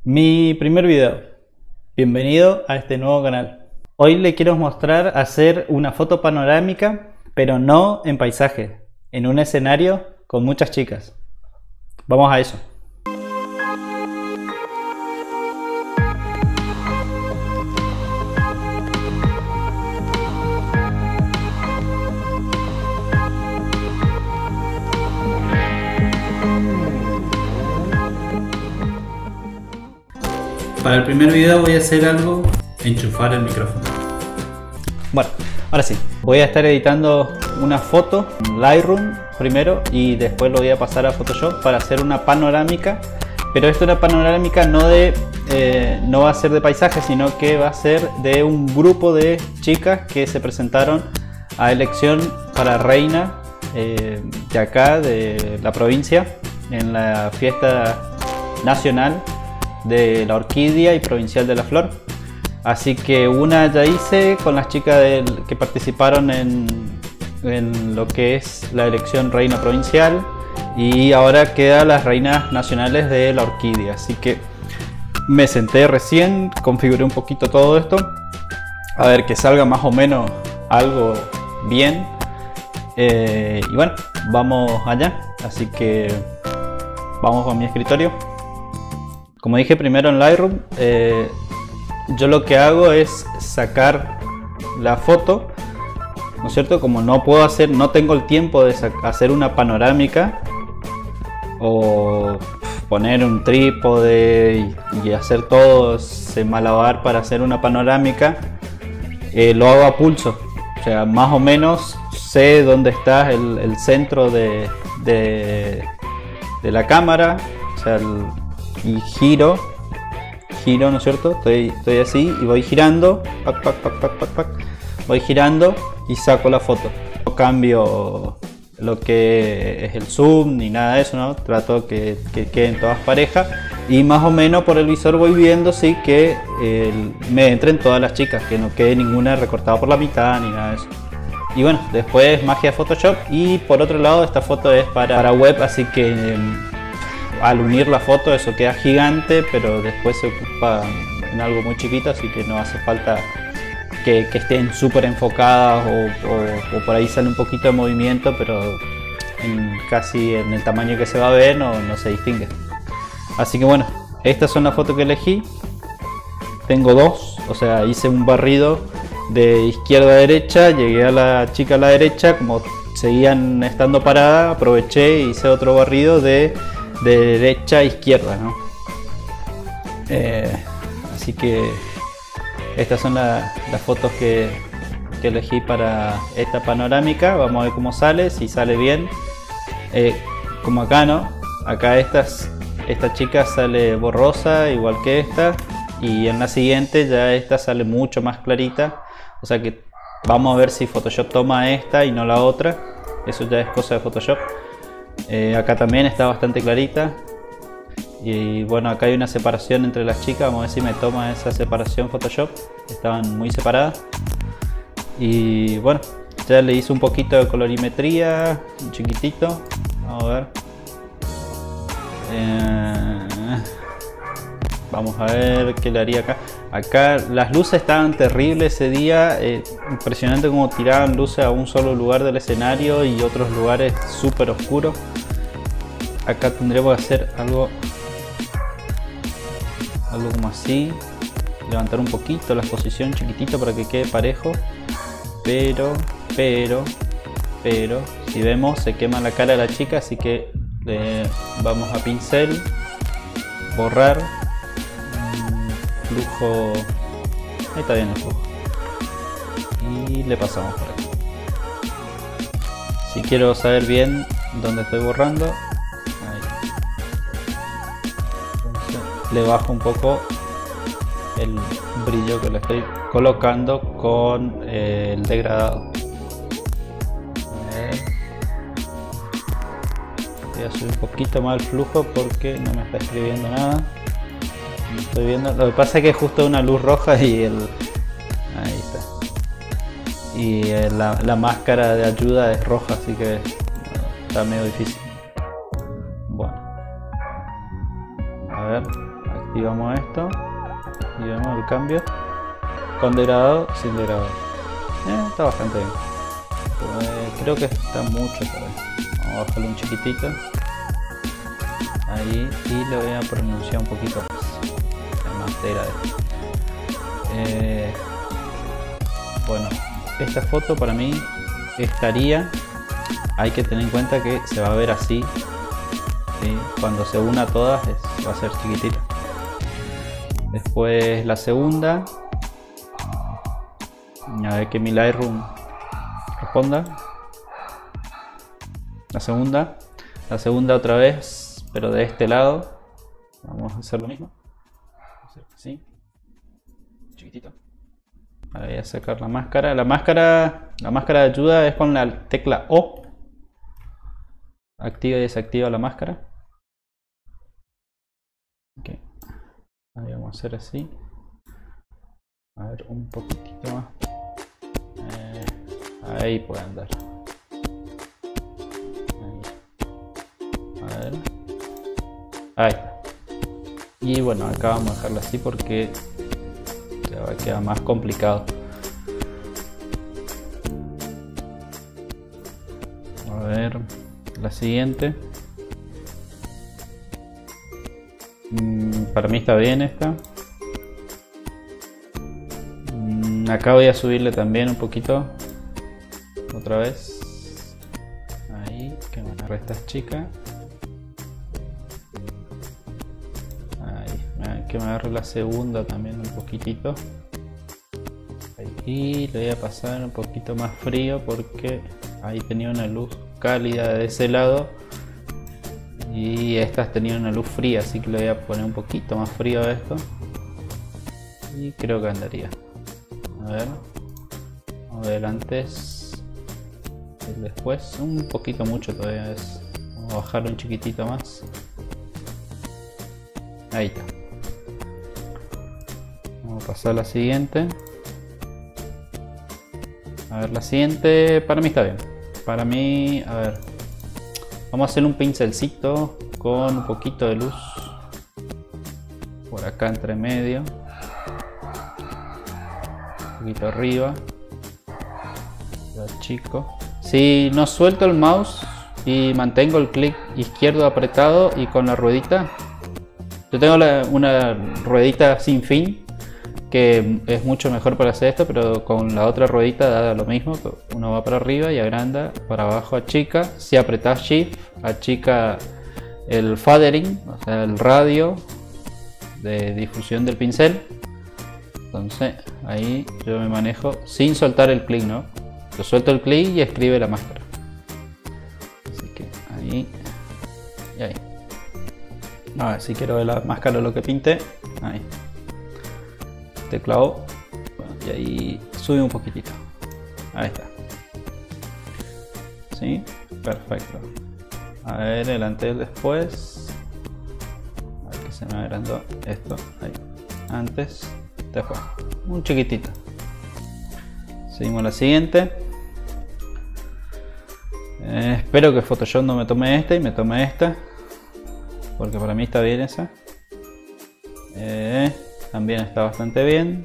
Mi primer video. Bienvenido a este nuevo canal. Hoy le quiero mostrar hacer una foto panorámica, pero no en paisaje, en un escenario con muchas chicas. Vamos a eso. Para el primer video voy a hacer algo, enchufar el micrófono. Bueno, ahora sí, voy a estar editando una foto en Lightroom primero y después lo voy a pasar a Photoshop para hacer una panorámica. Pero esto es una panorámica no va a ser de paisaje, sino que va a ser de un grupo de chicas que se presentaron a elección para reina de acá, de la provincia, en la fiesta nacional de la orquídea y provincial de la flor. Así que una ya hice con las chicas que participaron en lo que es la elección reina provincial, y ahora quedan las reinas nacionales de la orquídea. Así que me senté recién, configuré un poquito todo esto, a ver que salga más o menos algo bien, y bueno, vamos allá. Así que vamos con mi escritorio. Como dije primero en Lightroom, yo lo que hago es sacar la foto, ¿no es cierto? Como no tengo el tiempo de hacer una panorámica o poner un trípode y hacer todo ese malabar para hacer una panorámica, lo hago a pulso. O sea, más o menos sé dónde está el centro de la cámara, o sea, y giro, ¿no es cierto? Estoy así y voy girando, voy girando y saco la foto. No cambio lo que es el zoom ni nada de eso, ¿no? Trato que queden todas parejas y más o menos por el visor voy viendo sí que me entren todas las chicas, que no quede ninguna recortada por la mitad ni nada de eso. Y bueno, después magia Photoshop. Y por otro lado, esta foto es para web, así que al unir la foto eso queda gigante, pero después se ocupa en algo muy chiquito, así que no hace falta que estén súper enfocadas o por ahí sale un poquito de movimiento, pero casi en el tamaño que se va a ver no se distingue. Así que bueno, estas son las fotos que elegí. Tengo dos, o sea, hice un barrido de izquierda a derecha, llegué a la chica a la derecha, como seguían estando paradas, aproveché y hice otro barrido de derecha a izquierda, ¿no? Así que estas son las fotos que elegí para esta panorámica. Vamos a ver cómo sale, si sale bien. Como acá, ¿no? Acá esta chica sale borrosa igual que esta, y en la siguiente ya esta sale mucho más clarita. O sea que vamos a ver si Photoshop toma esta y no la otra. Eso ya es cosa de Photoshop. Acá también está bastante clarita. Y bueno, acá hay una separación entre las chicas. Vamos a ver si me toma esa separación Photoshop. Estaban muy separadas. Y bueno, ya le hice un poquito de colorimetría, un chiquitito. Vamos a ver. Vamos a ver qué le haría acá. Acá las luces estaban terribles ese día. Impresionante como tiraban luces a un solo lugar del escenario y otros lugares súper oscuros. Acá tendremos que hacer algo como así. Levantar un poquito la exposición chiquitito para que quede parejo. Pero si vemos se quema la cara de la chica, así que vamos a pincel, borrar, flujo, ahí está bien el flujo, y le pasamos por aquí. Si quiero saber bien dónde estoy borrando, ahí. Entonces, le bajo un poco el brillo que le estoy colocando con el degradado. Voy a subir un poquito más el flujo porque no me está escribiendo nada. No estoy viendo. Lo que pasa es que es justo una luz roja y ahí está. Y la máscara de ayuda es roja, así que está medio difícil. Bueno, a ver, activamos esto y vemos el cambio con degradado, sin degradado. Está bastante bien. Creo que está mucho todavía. Vamos a bajarlo un chiquitito. Ahí, y lo voy a pronunciar un poquito más degradado. Bueno, esta foto para mí estaría, hay que tener en cuenta que se va a ver así, ¿sí? Cuando se una todas va a ser chiquitita. Después la segunda, a ver que mi Lightroom responda. La segunda otra vez, pero de este lado vamos a hacer lo mismo, así, chiquitito. Ahora voy a sacar la máscara. La máscara de ayuda es con la tecla O. Activa y desactiva la máscara. Okay. Ahí vamos a hacer así. A ver, un poquitito más. Ahí puede andar. Ahí. A ver. Ahí está. Y bueno, acá vamos a dejarla así porque ya va a quedar más complicado. A ver, la siguiente. Para mí está bien esta. Acá voy a subirle también un poquito. Otra vez. Ahí, que me agarre esta chica. Ahí, que me agarre la segunda también un poquitito. Y le voy a pasar un poquito más frío porque ahí tenía una luz cálida de ese lado. Y estas tenían una luz fría, así que le voy a poner un poquito más frío a esto. Y creo que andaría. A ver. Vamos a ver antes. Y después. Un poquito mucho todavía es. Vamos a bajarlo un chiquitito más. Ahí está. Vamos a pasar a la siguiente. A ver, la siguiente para mí está bien. Para mí, a ver. Vamos a hacer un pincelcito con un poquito de luz por acá entre medio, un poquito arriba, lo chico. Si no suelto el mouse y mantengo el clic izquierdo apretado y con la ruedita, yo tengo una ruedita sin fin que es mucho mejor para hacer esto, pero con la otra ruedita da lo mismo. Uno va para arriba y agranda, para abajo achica. Si apretas Shift, achica el feathering, o sea el radio de difusión del pincel. Entonces ahí yo me manejo sin soltar el clic, ¿no? Yo suelto el clic y escribe la máscara. Así que ahí y ahí. A ver si quiero ver la máscara, lo que pinte. Ahí. Teclado, bueno, y ahí sube un poquitito. Ahí está. Sí, perfecto. A ver el antes y el después. A ver que se me agrandó esto. Ahí. Antes, después. Un chiquitito. Seguimos la siguiente. Espero que Photoshop no me tome esta y me tome esta, porque para mí está bien esa. También está bastante bien.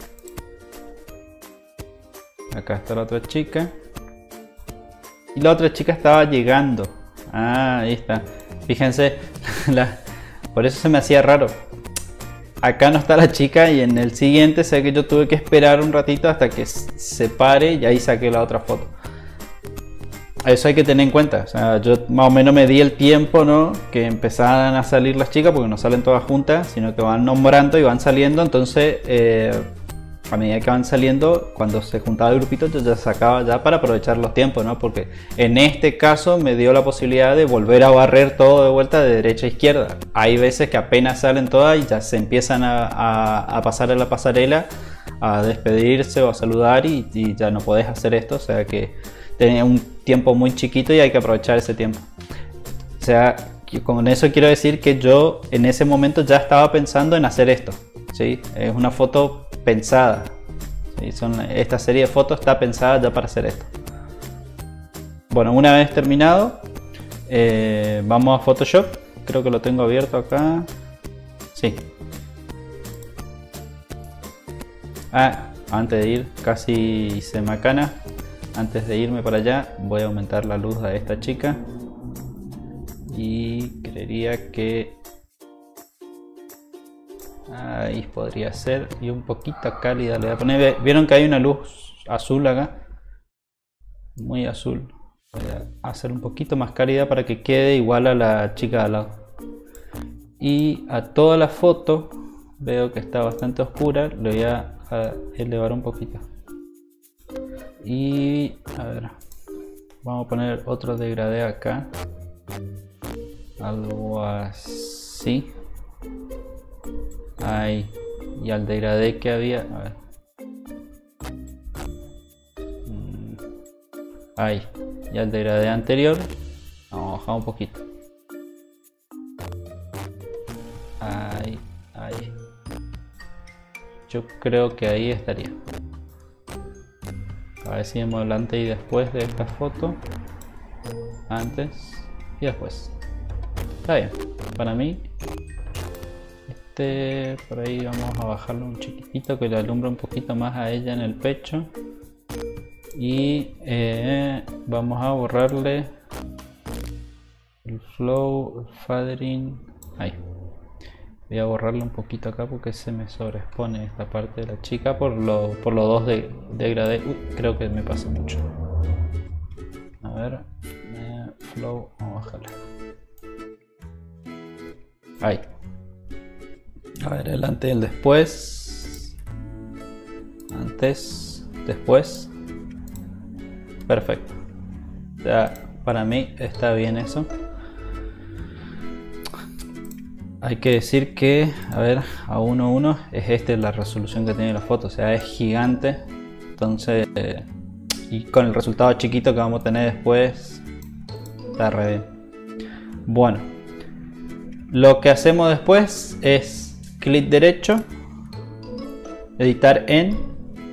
Acá está la otra chica. Y la otra chica estaba llegando. Ah, ahí está. Fíjense, por eso se me hacía raro. Acá no está la chica y en el siguiente sé que yo tuve que esperar un ratito hasta que se pare y ahí saqué la otra foto. Eso hay que tener en cuenta. O sea, yo más o menos me di el tiempo, ¿no? Que empezaran a salir las chicas, porque no salen todas juntas, sino que van nombrando y van saliendo. Entonces, a medida que van saliendo, cuando se juntaba el grupito, yo ya sacaba ya para aprovechar los tiempos, ¿no? Porque en este caso me dio la posibilidad de volver a barrer todo de vuelta de derecha a izquierda. Hay veces que apenas salen todas y ya se empiezan a pasar a la pasarela, a despedirse o a saludar y ya no podés hacer esto. O sea que tenía un tiempo muy chiquito y hay que aprovechar ese tiempo. O sea, con eso quiero decir que yo en ese momento ya estaba pensando en hacer esto, ¿sí? Es una foto pensada, ¿sí? Esta serie de fotos está pensada ya para hacer esto. Bueno, una vez terminado, vamos a Photoshop. Creo que lo tengo abierto acá. Sí. Antes de ir, casi se me acana. Antes de irme para allá, voy a aumentar la luz a esta chica. Y creería que ahí podría ser. Y un poquito cálida le voy a poner. ¿Vieron que hay una luz azul acá? Muy azul. Voy a hacer un poquito más cálida para que quede igual a la chica de al lado. Y a toda la foto veo que está bastante oscura. Le voy a elevar un poquito. Y a ver, vamos a poner otro degradé acá. Algo así. Ahí. Y al degradé que había, a ver. Ahí. Y al degradé anterior vamos a bajar un poquito. Ahí, ahí. Yo creo que ahí estaría. A ver si vemos el antes y después de esta foto. Antes y después. Está bien. Para mí, por ahí vamos a bajarlo un chiquitito que le alumbra un poquito más a ella en el pecho. Y vamos a borrarle el flow, el feathering. Ahí. Voy a borrarle un poquito acá porque se me sobreexpone esta parte de la chica por los dos degradé. Creo que me pasa mucho. A ver, flow, vamos a bajarle. Ahí. A ver, el antes y el después. Antes, después. Perfecto. O sea, para mí está bien eso. Hay que decir que, a ver, a 1:1 es la resolución que tiene la foto. O sea, es gigante. Entonces, y con el resultado chiquito que vamos a tener después, está re bien. Bueno, lo que hacemos después es clic derecho, editar en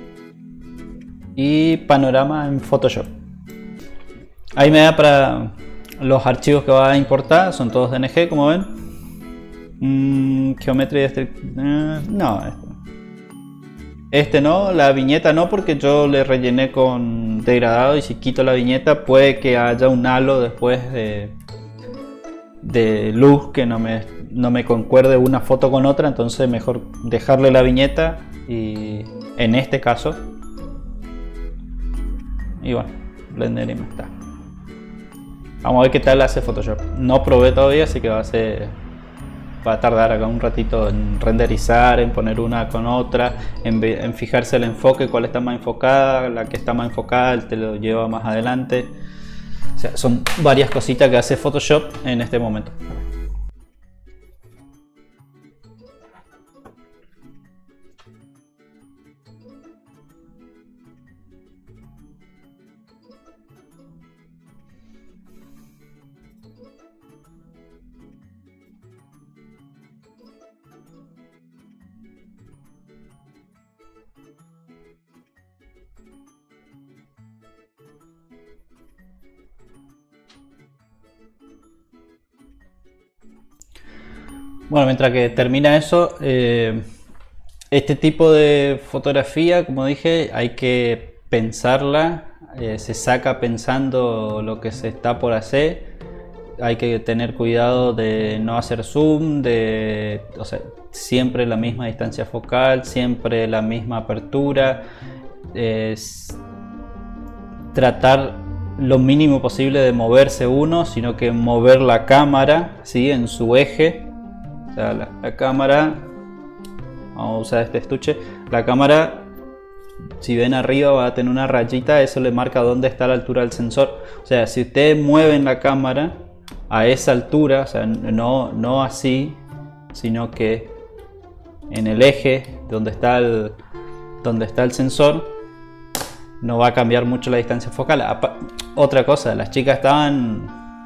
y panorama en Photoshop. Ahí me da para los archivos que va a importar, son todos DNG como ven. Geometría no, este no, la viñeta no, porque yo le rellené con degradado y si quito la viñeta puede que haya un halo después de luz que no me concuerde una foto con otra, entonces mejor dejarle la viñeta y en este caso. Y bueno, Blender y me está. Vamos a ver qué tal hace Photoshop. No probé todavía, así que va a tardar acá un ratito en renderizar, en poner una con otra, en fijarse el enfoque, cuál está más enfocada, la que está más enfocada te lo lleva más adelante. O sea, son varias cositas que hace Photoshop en este momento. Bueno, mientras que termina eso, este tipo de fotografía, como dije, hay que pensarla, se saca pensando lo que se está por hacer, hay que tener cuidado de no hacer zoom, o sea, siempre la misma distancia focal, siempre la misma apertura, tratar lo mínimo posible de moverse uno, sino que mover la cámara, ¿sí?, en su eje. O sea, la cámara, vamos a usar este estuche, la cámara, si ven arriba va a tener una rayita, eso le marca dónde está la altura del sensor. O sea, si ustedes mueven la cámara a esa altura, o sea, no así, sino que en el eje donde está el sensor, no va a cambiar mucho la distancia focal. Otra cosa, las chicas estaban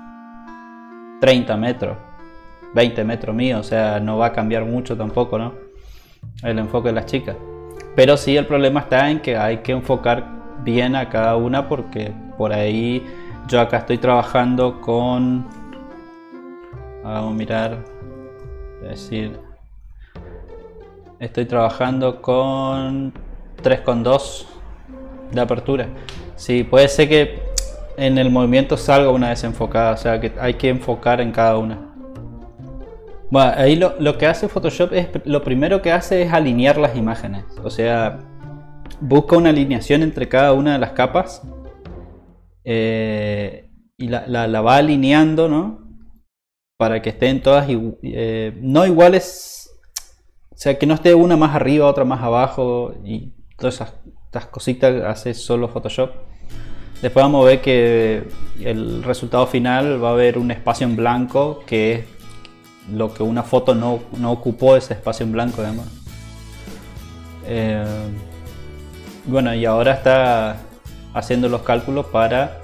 30 metros. 20 metros mío, o sea, no va a cambiar mucho tampoco, ¿no?, el enfoque de las chicas. Pero sí, el problema está en que hay que enfocar bien a cada una, porque por ahí yo acá estoy trabajando con, vamos a mirar, es decir, estoy trabajando con 3,2 de apertura. Sí, puede ser que en el movimiento salga una desenfocada, o sea que hay que enfocar en cada una. Bueno, ahí lo que hace Photoshop es, lo primero que hace es alinear las imágenes, o sea, busca una alineación entre cada una de las capas y la va alineando, ¿no? Para que estén todas no iguales, o sea, que no esté una más arriba, otra más abajo y todas estas cositas hace solo Photoshop. Después vamos a ver que el resultado final va a haber un espacio en blanco, que es lo que una foto no ocupó, ese espacio en blanco además. Bueno, y ahora está haciendo los cálculos para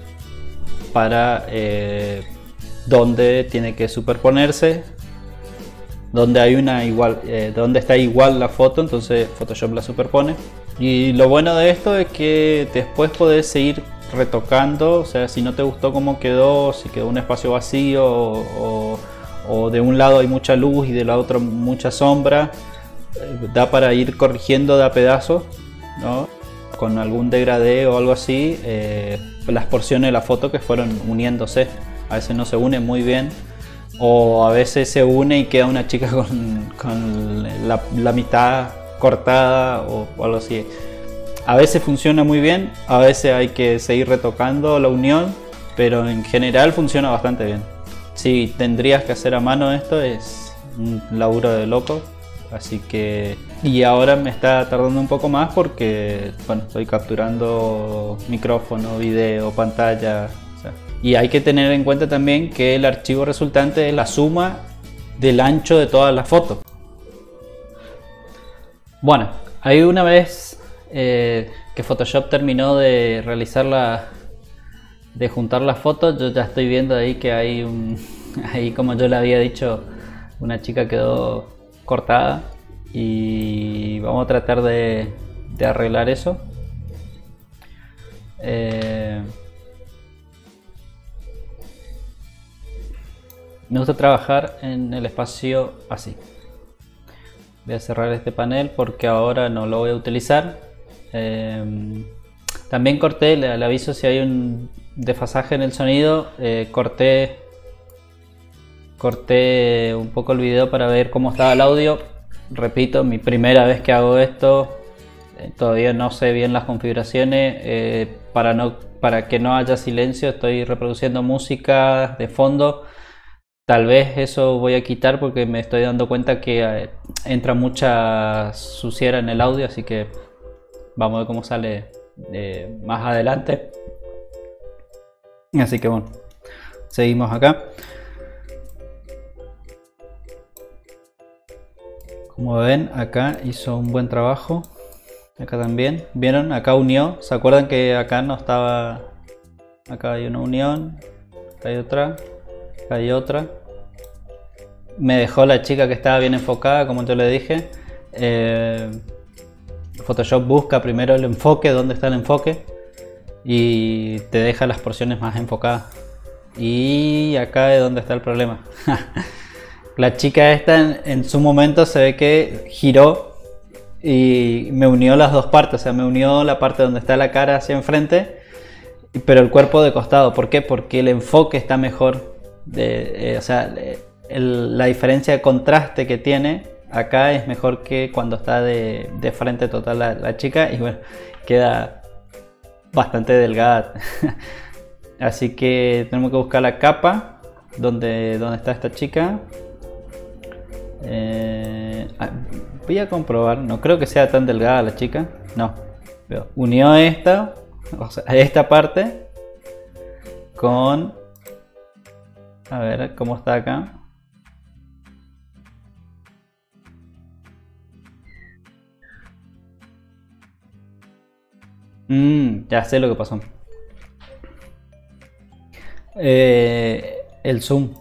dónde tiene que superponerse, donde hay una igual, donde está igual la foto, entonces Photoshop la superpone. Y lo bueno de esto es que después podés seguir retocando, o sea, si no te gustó cómo quedó, si quedó un espacio vacío o de un lado hay mucha luz y del otro mucha sombra, da para ir corrigiendo de a pedazos, ¿no? Con algún degradé o algo así, las porciones de la foto que fueron uniéndose. A veces no se unen muy bien, o a veces se une y queda una chica con la mitad cortada o algo así. A veces funciona muy bien, a veces hay que seguir retocando la unión, pero en general funciona bastante bien. Si tendrías que hacer a mano esto, es un laburo de loco, así que... Y ahora me está tardando un poco más porque, bueno, estoy capturando micrófono, video, pantalla, o sea, y hay que tener en cuenta también que el archivo resultante es la suma del ancho de todas las fotos. Bueno, ahí una vez que Photoshop terminó de realizar de juntar las fotos, yo ya estoy viendo ahí que hay ahí, como yo le había dicho, una chica quedó cortada y vamos a tratar de arreglar eso. Me gusta trabajar en el espacio así. Voy a cerrar este panel porque ahora no lo voy a utilizar. También corté, le aviso si hay un desfasaje en el sonido. Corté un poco el video para ver cómo estaba el audio. Repito, mi primera vez que hago esto, todavía no sé bien las configuraciones. Para que no haya silencio, estoy reproduciendo música de fondo. Tal vez eso voy a quitar porque me estoy dando cuenta que entra mucha suciera en el audio, así que vamos a ver cómo sale más adelante. Así que bueno, seguimos acá. Como ven, acá hizo un buen trabajo. Acá también, ¿vieron? Acá unió. ¿Se acuerdan que acá no estaba? Acá hay una unión, acá hay otra, acá hay otra. Me dejó la chica que estaba bien enfocada, como yo le dije. Photoshop busca primero el enfoque, dónde está el enfoque, y te deja las porciones más enfocadas. Y acá es donde está el problema. La chica esta en su momento se ve que giró y me unió las dos partes, o sea, me unió la parte donde está la cara hacia enfrente, pero el cuerpo de costado. ¿Por qué? Porque el enfoque está mejor. O sea, la diferencia de contraste que tiene acá es mejor que cuando está de frente total la chica, y bueno, queda bastante delgada. Así que tenemos que buscar la capa donde está esta chica. Voy a comprobar, no creo que sea tan delgada la chica, no, pero unió esta, o sea, esta parte con, a ver cómo está acá. Ya sé lo que pasó. El zoom.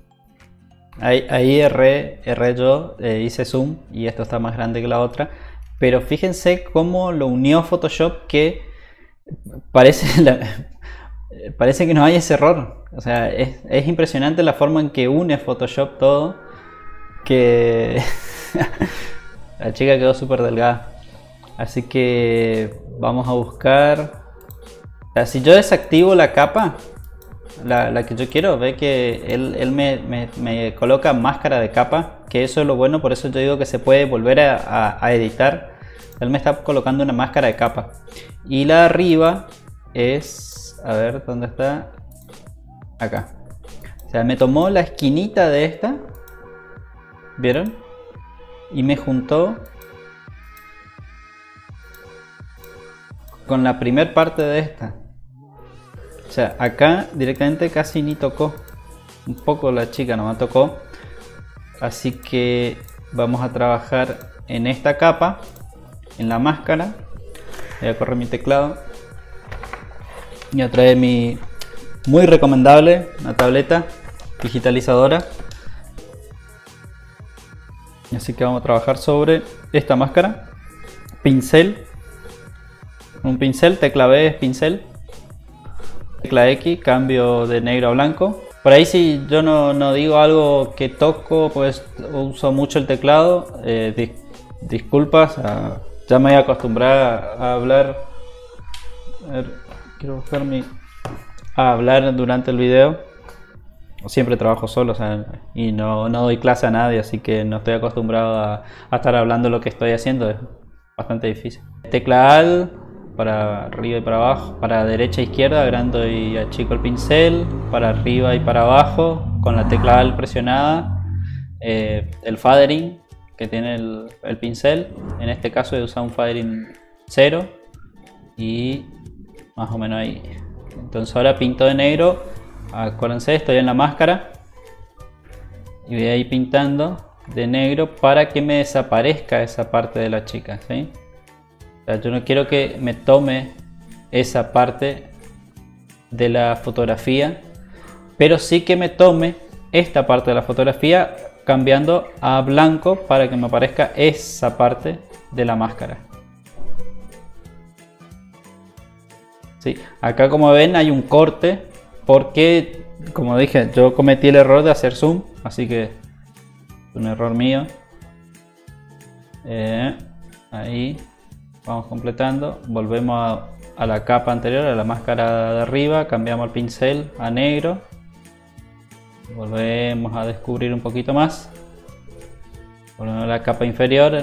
Ahí erré yo, hice zoom y esto está más grande que la otra. Pero fíjense cómo lo unió Photoshop, que parece que no hay ese error. O sea, es impresionante la forma en que une Photoshop todo. Que la chica quedó súper delgada. Así que vamos a buscar. O sea, si yo desactivo la capa, la que yo quiero, ve que él me coloca máscara de capa, que eso es lo bueno, por eso yo digo que se puede volver a editar. Él me está colocando una máscara de capa. Y la de arriba es, a ver, ¿dónde está? Acá. O sea, me tomó la esquinita de esta, ¿vieron? Y me juntó con la primer parte de esta. O sea, acá directamente casi ni tocó. Un poco la chica nomás tocó. Así que vamos a trabajar en esta capa, en la máscara. Voy a correr mi teclado. Y a traer mi muy recomendable, una tableta digitalizadora. Así que vamos a trabajar sobre esta máscara. Pincel. Un pincel, tecla B es pincel. Tecla X, cambio de negro a blanco. Por ahí si yo no digo algo que toco, pues uso mucho el teclado. Disculpas, ya me voy a acostumbrar a hablar. A ver, quiero buscar a hablar durante el video. Siempre trabajo solo, o sea, y no doy clase a nadie, así que no estoy acostumbrado a estar hablando lo que estoy haciendo. Es bastante difícil. Tecla Alt para arriba y para abajo, para derecha e izquierda, agrando y achico el pincel, para arriba y para abajo con la tecla Alt presionada. El fadering que tiene el pincel, en este caso he usado un fadering 0 y más o menos ahí. Entonces ahora pinto de negro. Acuérdense, estoy en la máscara y voy a ir pintando de negro para que me desaparezca esa parte de la chica, ¿sí? O sea, yo no quiero que me tome esa parte de la fotografía, pero sí que me tome esta parte de la fotografía cambiando a blanco para que me aparezca esa parte de la máscara. Sí, acá como ven hay un corte porque, como dije, yo cometí el error de hacer zoom, así que es un error mío. Ahí vamos completando, volvemos a la capa anterior, a la máscara de arriba, cambiamos el pincel a negro, volvemos a descubrir un poquito más, volvemos a la capa inferior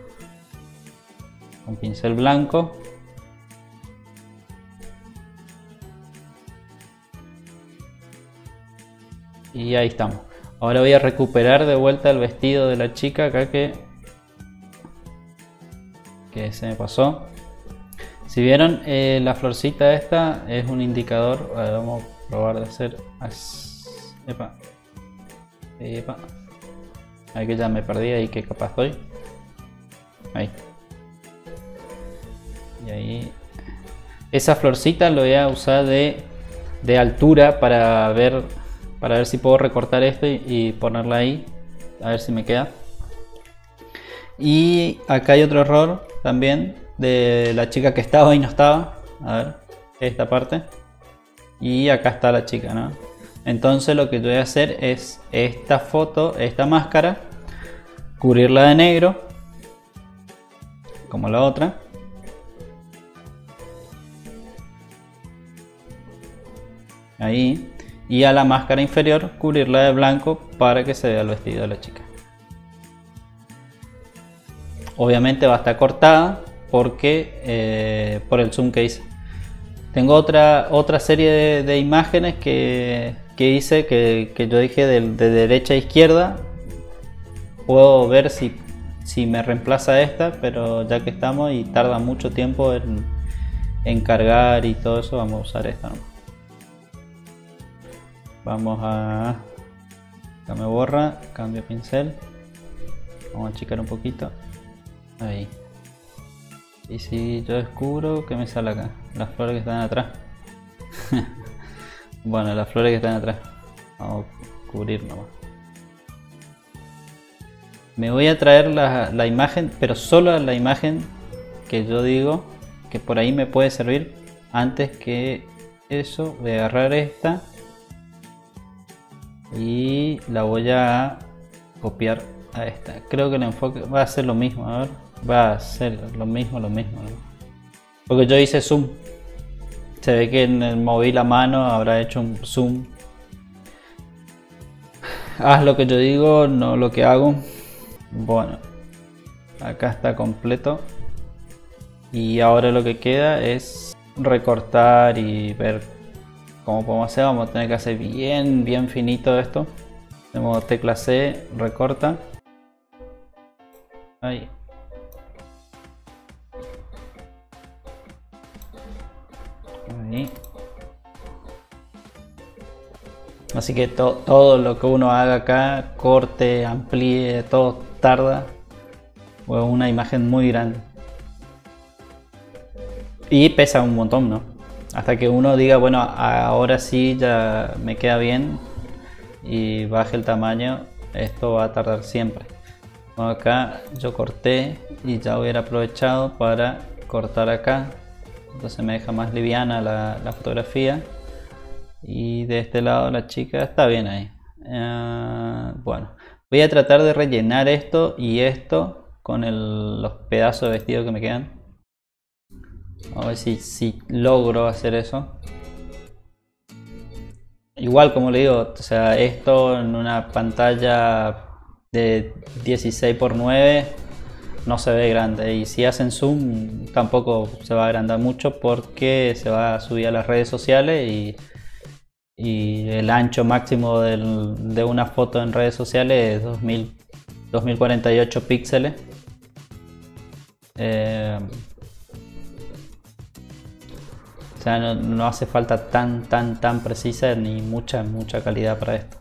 con pincel blanco. Y ahí estamos. Ahora voy a recuperar de vuelta el vestido de la chica acá que se me pasó. Si vieron, la florcita esta es un indicador. A ver, vamos a probar de hacer así. Epa. Epa. Ahí que ya me perdí, ahí que capaz estoy. Ahí. Y ahí. Esa florcita lo voy a usar de altura para ver si puedo recortar esto y ponerla ahí, a ver si me queda. Y acá hay otro error también de la chica que estaba y no estaba. A ver, esta parte. Y acá está la chica, ¿no? Entonces lo que yo voy a hacer es esta foto, esta máscara, cubrirla de negro, como la otra. Ahí. Y a la máscara inferior cubrirla de blanco para que se vea el vestido de la chica. Obviamente va a estar cortada porque por el zoom que hice. Tengo otra serie de imágenes que hice que yo dije de derecha a izquierda. Puedo ver si me reemplaza esta, pero ya que estamos y tarda mucho tiempo en cargar y todo eso, vamos a usar esta, ¿no? Vamos a... Acá me borra, cambio pincel. Vamos a achicar un poquito. Ahí. Y si yo descubro, ¿qué me sale acá? Las flores que están atrás. Bueno, las flores que están atrás. Vamos a cubrir nomás. Me voy a traer la imagen, pero solo la imagen que yo digo que por ahí me puede servir. Antes que eso, voy a agarrar esta y la voy a copiar a esta. Creo que el enfoque va a ser lo mismo. A ver, va a ser lo mismo, ¿no? Porque yo hice zoom. Se ve que en el móvil a mano habrá hecho un zoom. Haz lo que yo digo, no lo que hago. Bueno, acá está completo. Y ahora lo que queda es recortar y ver cómo podemos hacer. Vamos a tener que hacer bien finito esto. Tenemos tecla C, recorta. Ahí. Ahí. Así que todo lo que uno haga acá, corte, amplíe, todo tarda. O una imagen muy grande. Y pesa un montón, ¿no? Hasta que uno diga, bueno, ahora sí ya me queda bien y baje el tamaño, esto va a tardar siempre. Bueno, acá yo corté y ya hubiera aprovechado para cortar acá. Entonces me deja más liviana la fotografía. Y de este lado la chica está bien ahí. Bueno, voy a tratar de rellenar esto y esto con los pedazos de vestido que me quedan. A ver si logro hacer eso. Igual, como le digo, o sea, esto en una pantalla de 16:9 no se ve grande, y si hacen zoom tampoco se va a agrandar mucho porque se va a subir a las redes sociales y el ancho máximo de una foto en redes sociales es 2048 píxeles. O sea, no hace falta tan precisa ni mucha calidad para esto.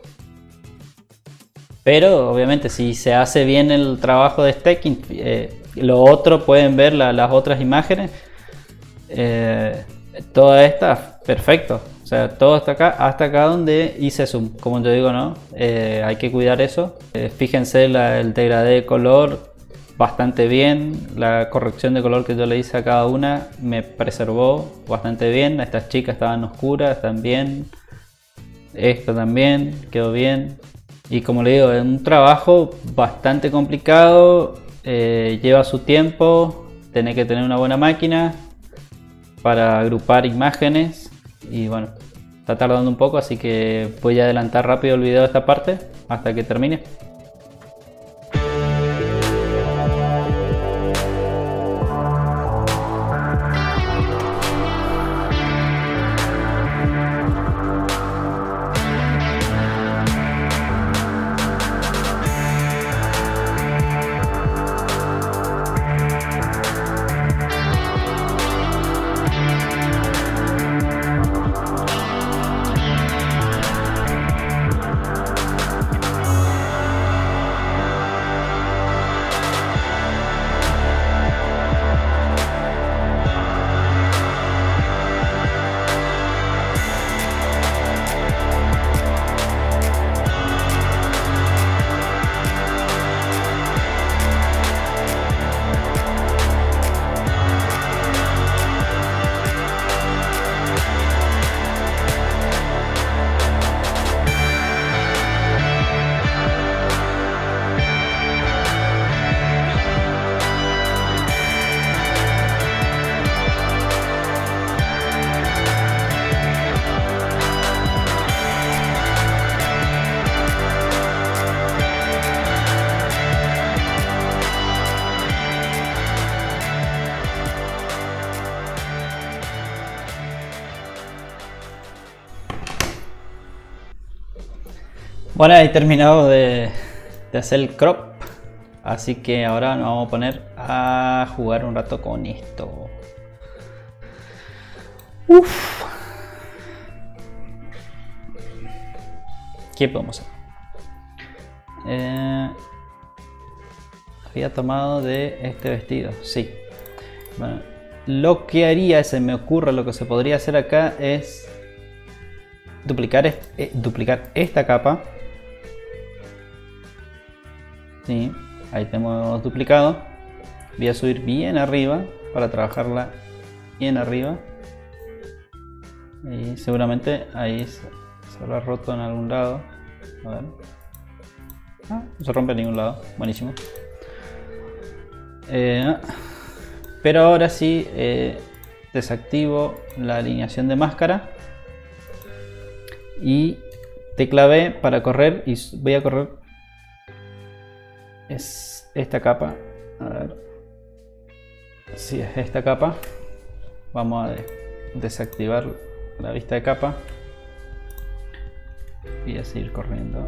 Pero obviamente si se hace bien el trabajo de stacking, lo otro pueden ver las otras imágenes. Toda esta, perfecto. O sea, todo hasta acá donde hice zoom. Como yo digo, ¿no? Hay que cuidar eso. Fíjense el degradé de color bastante bien. La corrección de color que yo le hice a cada una me preservó bastante bien. Estas chicas estaban oscuras, están bien. Esto también quedó bien. Y como le digo, es un trabajo bastante complicado. Lleva su tiempo. Tiene que tener una buena máquina para agrupar imágenes. Y bueno, está tardando un poco, así que voy a adelantar rápido el video de esta parte hasta que termine. Bueno, he terminado de hacer el crop, así que ahora nos vamos a poner a jugar un rato con esto. Uf. ¿Qué podemos hacer? Había tomado de este vestido, sí. Bueno, lo que haría, se me ocurre, lo que se podría hacer acá es duplicar esta capa. Sí, ahí tenemos duplicado. Voy a subir bien arriba para trabajarla bien arriba. Y seguramente ahí se habrá roto en algún lado. A ver. No se rompe en ningún lado. Buenísimo. Pero ahora sí desactivo la alineación de máscara y tecla B para correr, y voy a correr es esta capa. A ver si es esta capa. Vamos a desactivar la vista de capa y a seguir corriendo.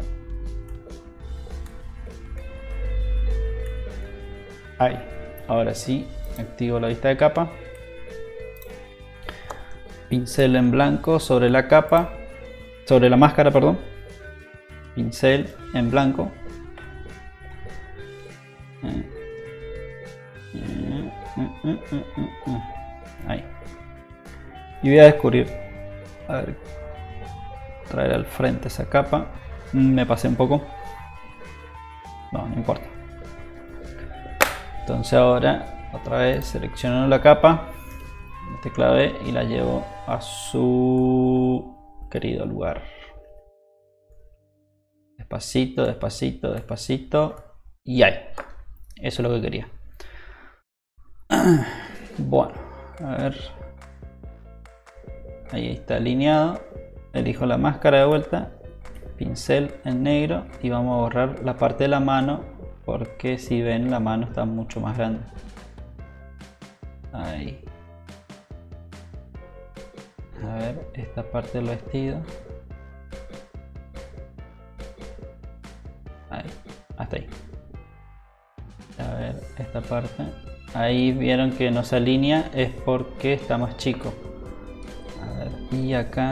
Ahí, ahora sí activo la vista de capa, pincel en blanco sobre la capa, sobre la máscara, perdón, pincel en blanco, ahí, y voy a descubrir, a ver, traer al frente esa capa. Me pasé un poco, no importa. Entonces ahora otra vez selecciono la capa, tecla B y la llevo a su querido lugar. Despacito, despacito, despacito. Y ahí. Eso es lo que quería. Bueno, a ver. Ahí está alineado. Elijo la máscara de vuelta. Pincel en negro. Y vamos a borrar la parte de la mano. Porque si ven, la mano está mucho más grande. Ahí. A ver, esta parte del vestido. Ahí, hasta ahí. A ver, esta parte. Ahí vieron que no se alinea, es porque está más chico. A ver, y acá.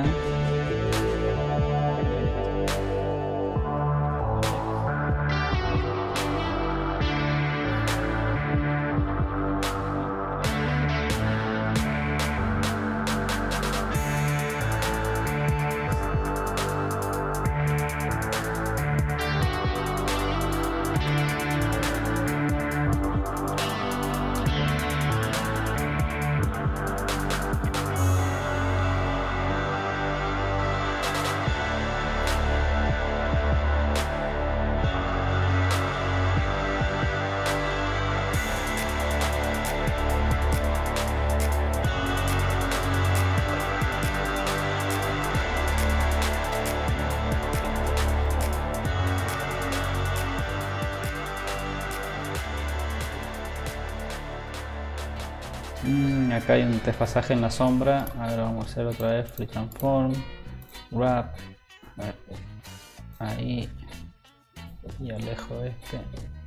Acá hay un desfasaje en la sombra. A ver, vamos a hacer otra vez Free Transform, Wrap. A ver, ahí. Y alejo este.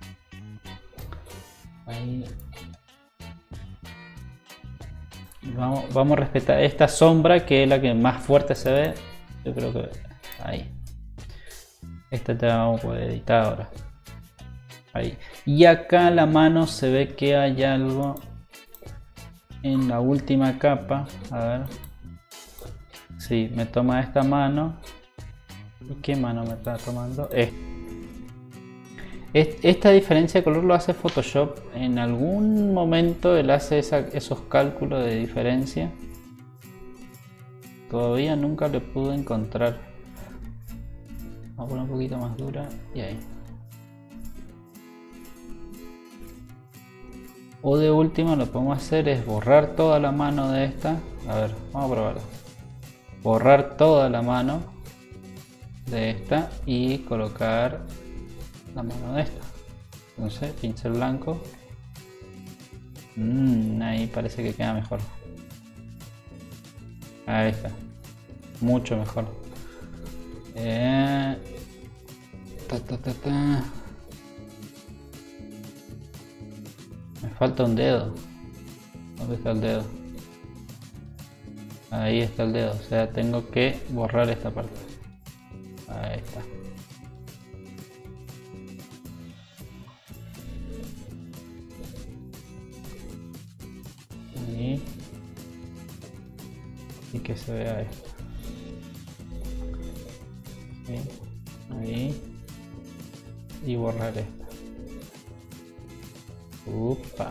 Ahí. Vamos a respetar esta sombra, que es la que más fuerte se ve. Yo creo que ahí. Esta ya vamos a poder editar ahora. Ahí. Y acá la mano se ve que hay algo en la última capa. A ver. Sí, me toma esta mano. ¿Y qué mano me está tomando? Esta diferencia de color lo hace Photoshop. En algún momento él hace esos cálculos de diferencia. Todavía nunca le pude encontrar. Vamos a poner un poquito más dura. Y ahí. O de última lo que podemos hacer es borrar toda la mano de esta. A ver, vamos a probarlo. Borrar toda la mano de esta y colocar la mano de esta. Entonces, pincel blanco. Ahí parece que queda mejor. Ahí está. Mucho mejor. Me falta un dedo. ¿Dónde está el dedo? Ahí está el dedo. O sea, tengo que borrar esta parte. Ahí está. Y que se vea esto. Ahí. Y borrar esta. Upa.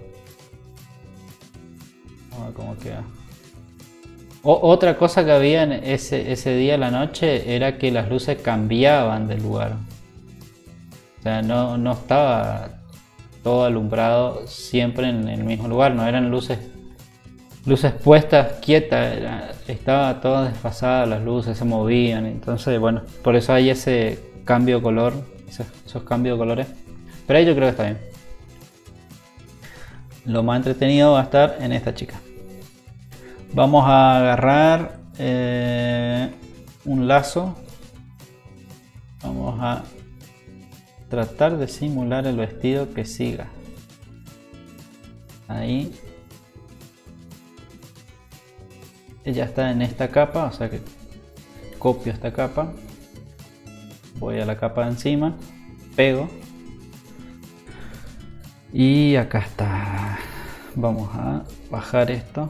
Vamos a ver cómo queda. Otra cosa que había en ese día a la noche era que las luces cambiaban de lugar. O sea, no estaba todo alumbrado siempre en el mismo lugar, no eran luces puestas quietas, estaba todo desfasada, las luces se movían, entonces bueno, por eso hay ese cambio de color, esos cambios de colores, pero ahí yo creo que está bien. Lo más entretenido va a estar en esta chica. Vamos a agarrar un lazo, vamos a tratar de simular el vestido que siga. Ahí. Ella está en esta capa, o sea que copio esta capa. Voy a la capa de encima, pego. Y acá está. Vamos a bajar esto.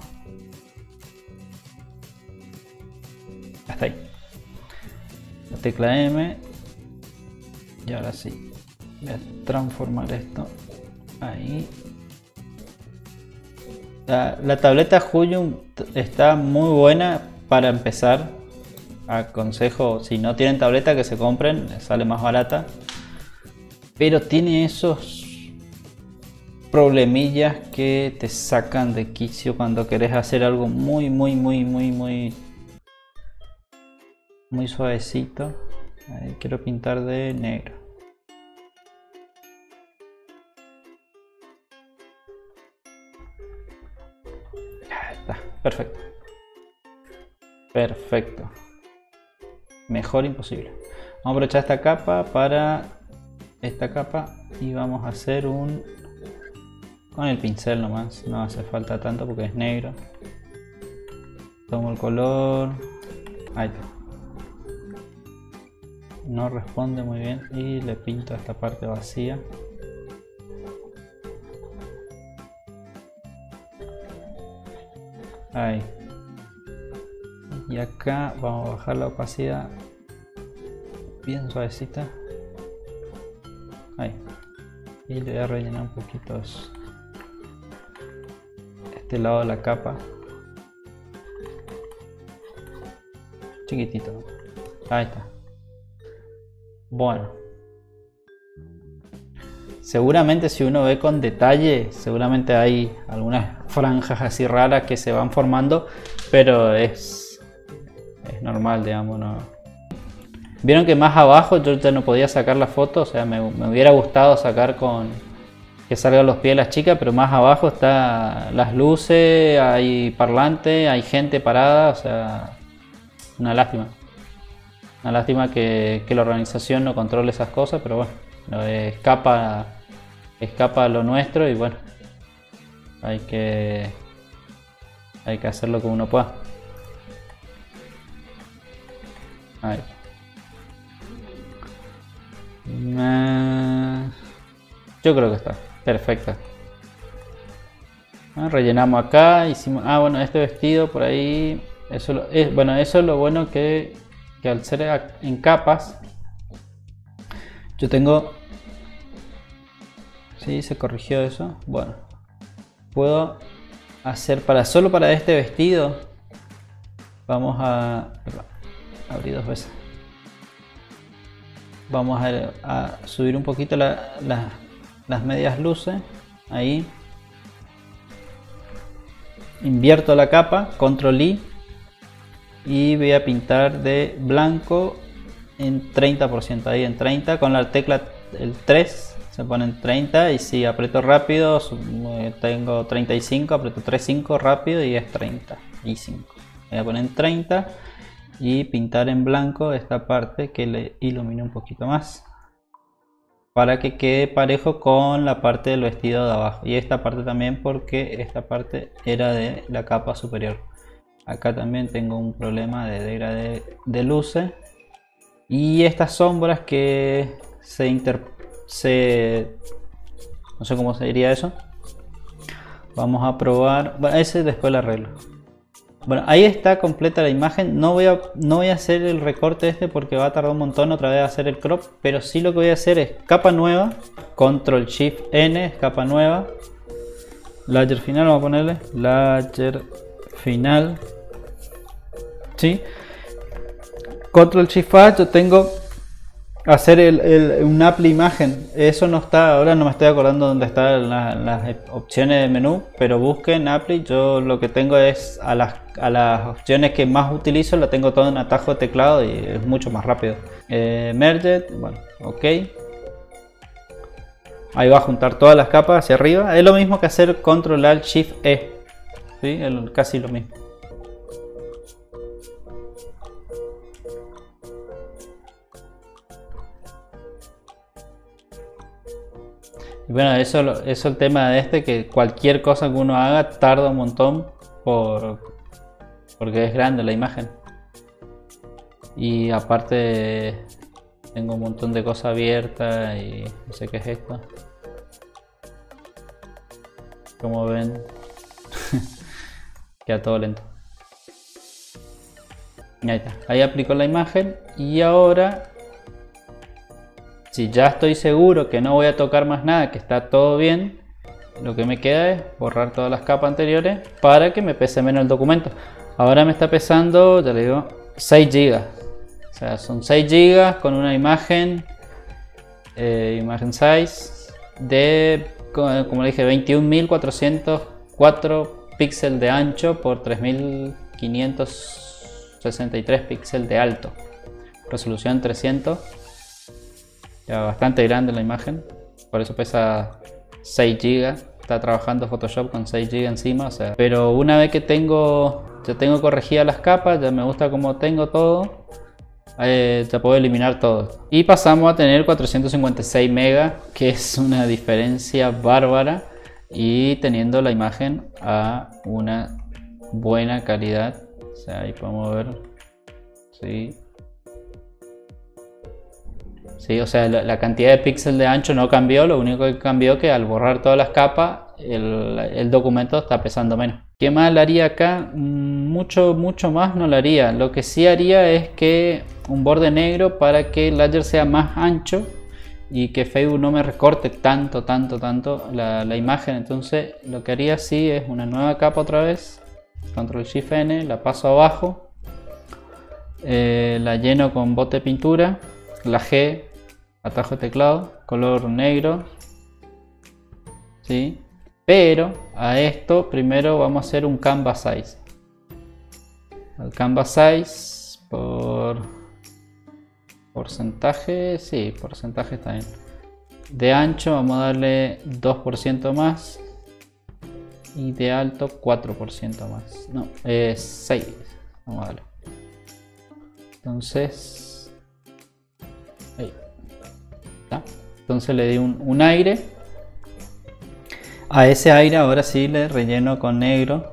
Hasta ahí. La tecla M. Y ahora sí. Voy a transformar esto ahí. La tableta Huyum está muy buena para empezar. Aconsejo, si no tienen tableta, que se compren, les sale más barata. Pero tiene esos problemillas que te sacan de quicio cuando querés hacer algo muy suavecito. Ahí quiero pintar de negro. Perfecto. Perfecto. Mejor imposible. Vamos a aprovechar esta capa para esta capa y vamos a hacer un... con el pincel nomás. No hace falta tanto porque es negro. Tomo el color. Ahí está. No responde muy bien y le pinto esta parte vacía. Ahí. Y acá vamos a bajar la opacidad bien suavecita. Ahí. Y le voy a rellenar un poquito este lado de la capa. Chiquitito. Ahí está. Bueno. Seguramente si uno ve con detalle, seguramente hay algunas franjas así raras que se van formando, pero es normal, digamos, ¿no? Vieron que más abajo yo ya no podía sacar la foto, o sea, me hubiera gustado sacar con que salgan los pies de las chicas, pero más abajo está las luces, hay parlante, hay gente parada, o sea, una lástima. Una lástima que la organización no controle esas cosas, pero bueno, escapa a lo nuestro y bueno, hay que hacer lo que uno pueda. Ahí. Yo creo que está perfecta. Rellenamos acá, hicimos, bueno, este vestido por ahí, eso es lo bueno que al ser en capas, yo tengo, sí, se corrigió eso, bueno, puedo hacer solo para este vestido, vamos a abrir dos veces. Vamos a subir un poquito las medias luces. Ahí. Invierto la capa, control I. Y voy a pintar de blanco en 30%. Ahí en 30 con la tecla el 3 se pone en 30. Y si aprieto rápido, tengo 35, aprieto 3.5 rápido y es 35. Voy a poner en 30. Y pintar en blanco esta parte que le ilumine un poquito más para que quede parejo con la parte del vestido de abajo y esta parte también, porque esta parte era de la capa superior. Acá también tengo un problema de degradé de luces y estas sombras que no sé cómo se diría eso. Vamos a probar, bueno, ese después lo arreglo. Bueno, ahí está completa la imagen. No voy a hacer el recorte este porque va a tardar un montón otra vez a hacer el crop, pero sí lo que voy a hacer es capa nueva, control shift N, capa nueva, layer final, vamos a ponerle layer final, ¿sí? Control shift A, yo tengo hacer un apply imagen. Eso no está, ahora no me estoy acordando dónde están las opciones de menú, pero busquen apply. Yo lo que tengo es a las opciones que más utilizo, la tengo todo en atajo de teclado y es mucho más rápido. Merge, bueno, ok. Ahí va a juntar todas las capas hacia arriba. Es lo mismo que hacer Control Alt Shift E, ¿sí? Casi lo mismo. Y bueno, eso es el tema de que cualquier cosa que uno haga tarda un montón porque es grande la imagen. Y aparte tengo un montón de cosas abiertas y no sé qué es esto. Como ven, queda todo lento. Y ahí está, ahí aplicó la imagen y ahora, si ya estoy seguro que no voy a tocar más nada, que está todo bien, lo que me queda es borrar todas las capas anteriores para que me pese menos el documento. Ahora me está pesando, ya le digo, 6 GB. O sea, son 6 GB con una imagen, imagen size de, como le dije, 21.404 píxeles de ancho por 3.563 píxeles de alto. Resolución 300. Ya bastante grande la imagen, por eso pesa 6 GB. Está trabajando Photoshop con 6 GB encima, o sea, pero una vez que ya tengo corregidas las capas, ya me gusta como tengo todo, ya puedo eliminar todo. Y pasamos a tener 456 megas, que es una diferencia bárbara, y teniendo la imagen a una buena calidad. O sea, ahí podemos ver, sí. Sí, o sea, la cantidad de píxeles de ancho no cambió, lo único que cambió es que al borrar todas las capas, el documento está pesando menos. ¿Qué más le haría acá? Mucho más no le haría. Lo que sí haría es que un borde negro para que el layer sea más ancho y que Facebook no me recorte tanto la imagen. Entonces lo que haría sí es una nueva capa otra vez, Control Shift N, la paso abajo, la lleno con bote de pintura, la G, atajo de teclado, color negro, ¿sí? Pero a esto primero vamos a hacer un canvas size. El canvas size por porcentaje, sí, porcentaje está bien. De ancho vamos a darle 2% más y de alto 4% más. No, 6. Vamos a darle. Entonces, ahí está. Entonces le di un aire. A ese aire ahora sí le relleno con negro.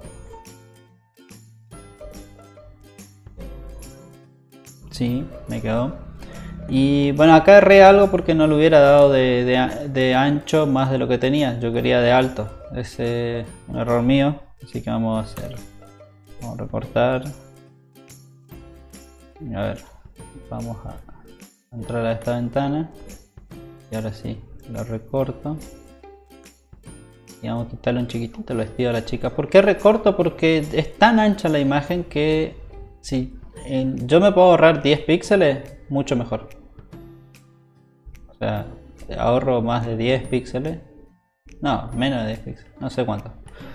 Sí, me quedó. Y bueno, acá erré algo porque no le hubiera dado de ancho más de lo que tenía. Yo quería de alto. Ese es un error mío. Así que vamos a hacer. Vamos a recortar. A ver, vamos a entrar a esta ventana. Y ahora sí, lo recorto. Y vamos a quitarle un chiquitito el vestido a la chica. ¿Por qué recorto? Porque es tan ancha la imagen que si yo me puedo ahorrar 10 píxeles, mucho mejor. O sea, ahorro más de 10 píxeles. No, menos de 10 píxeles, no sé cuánto.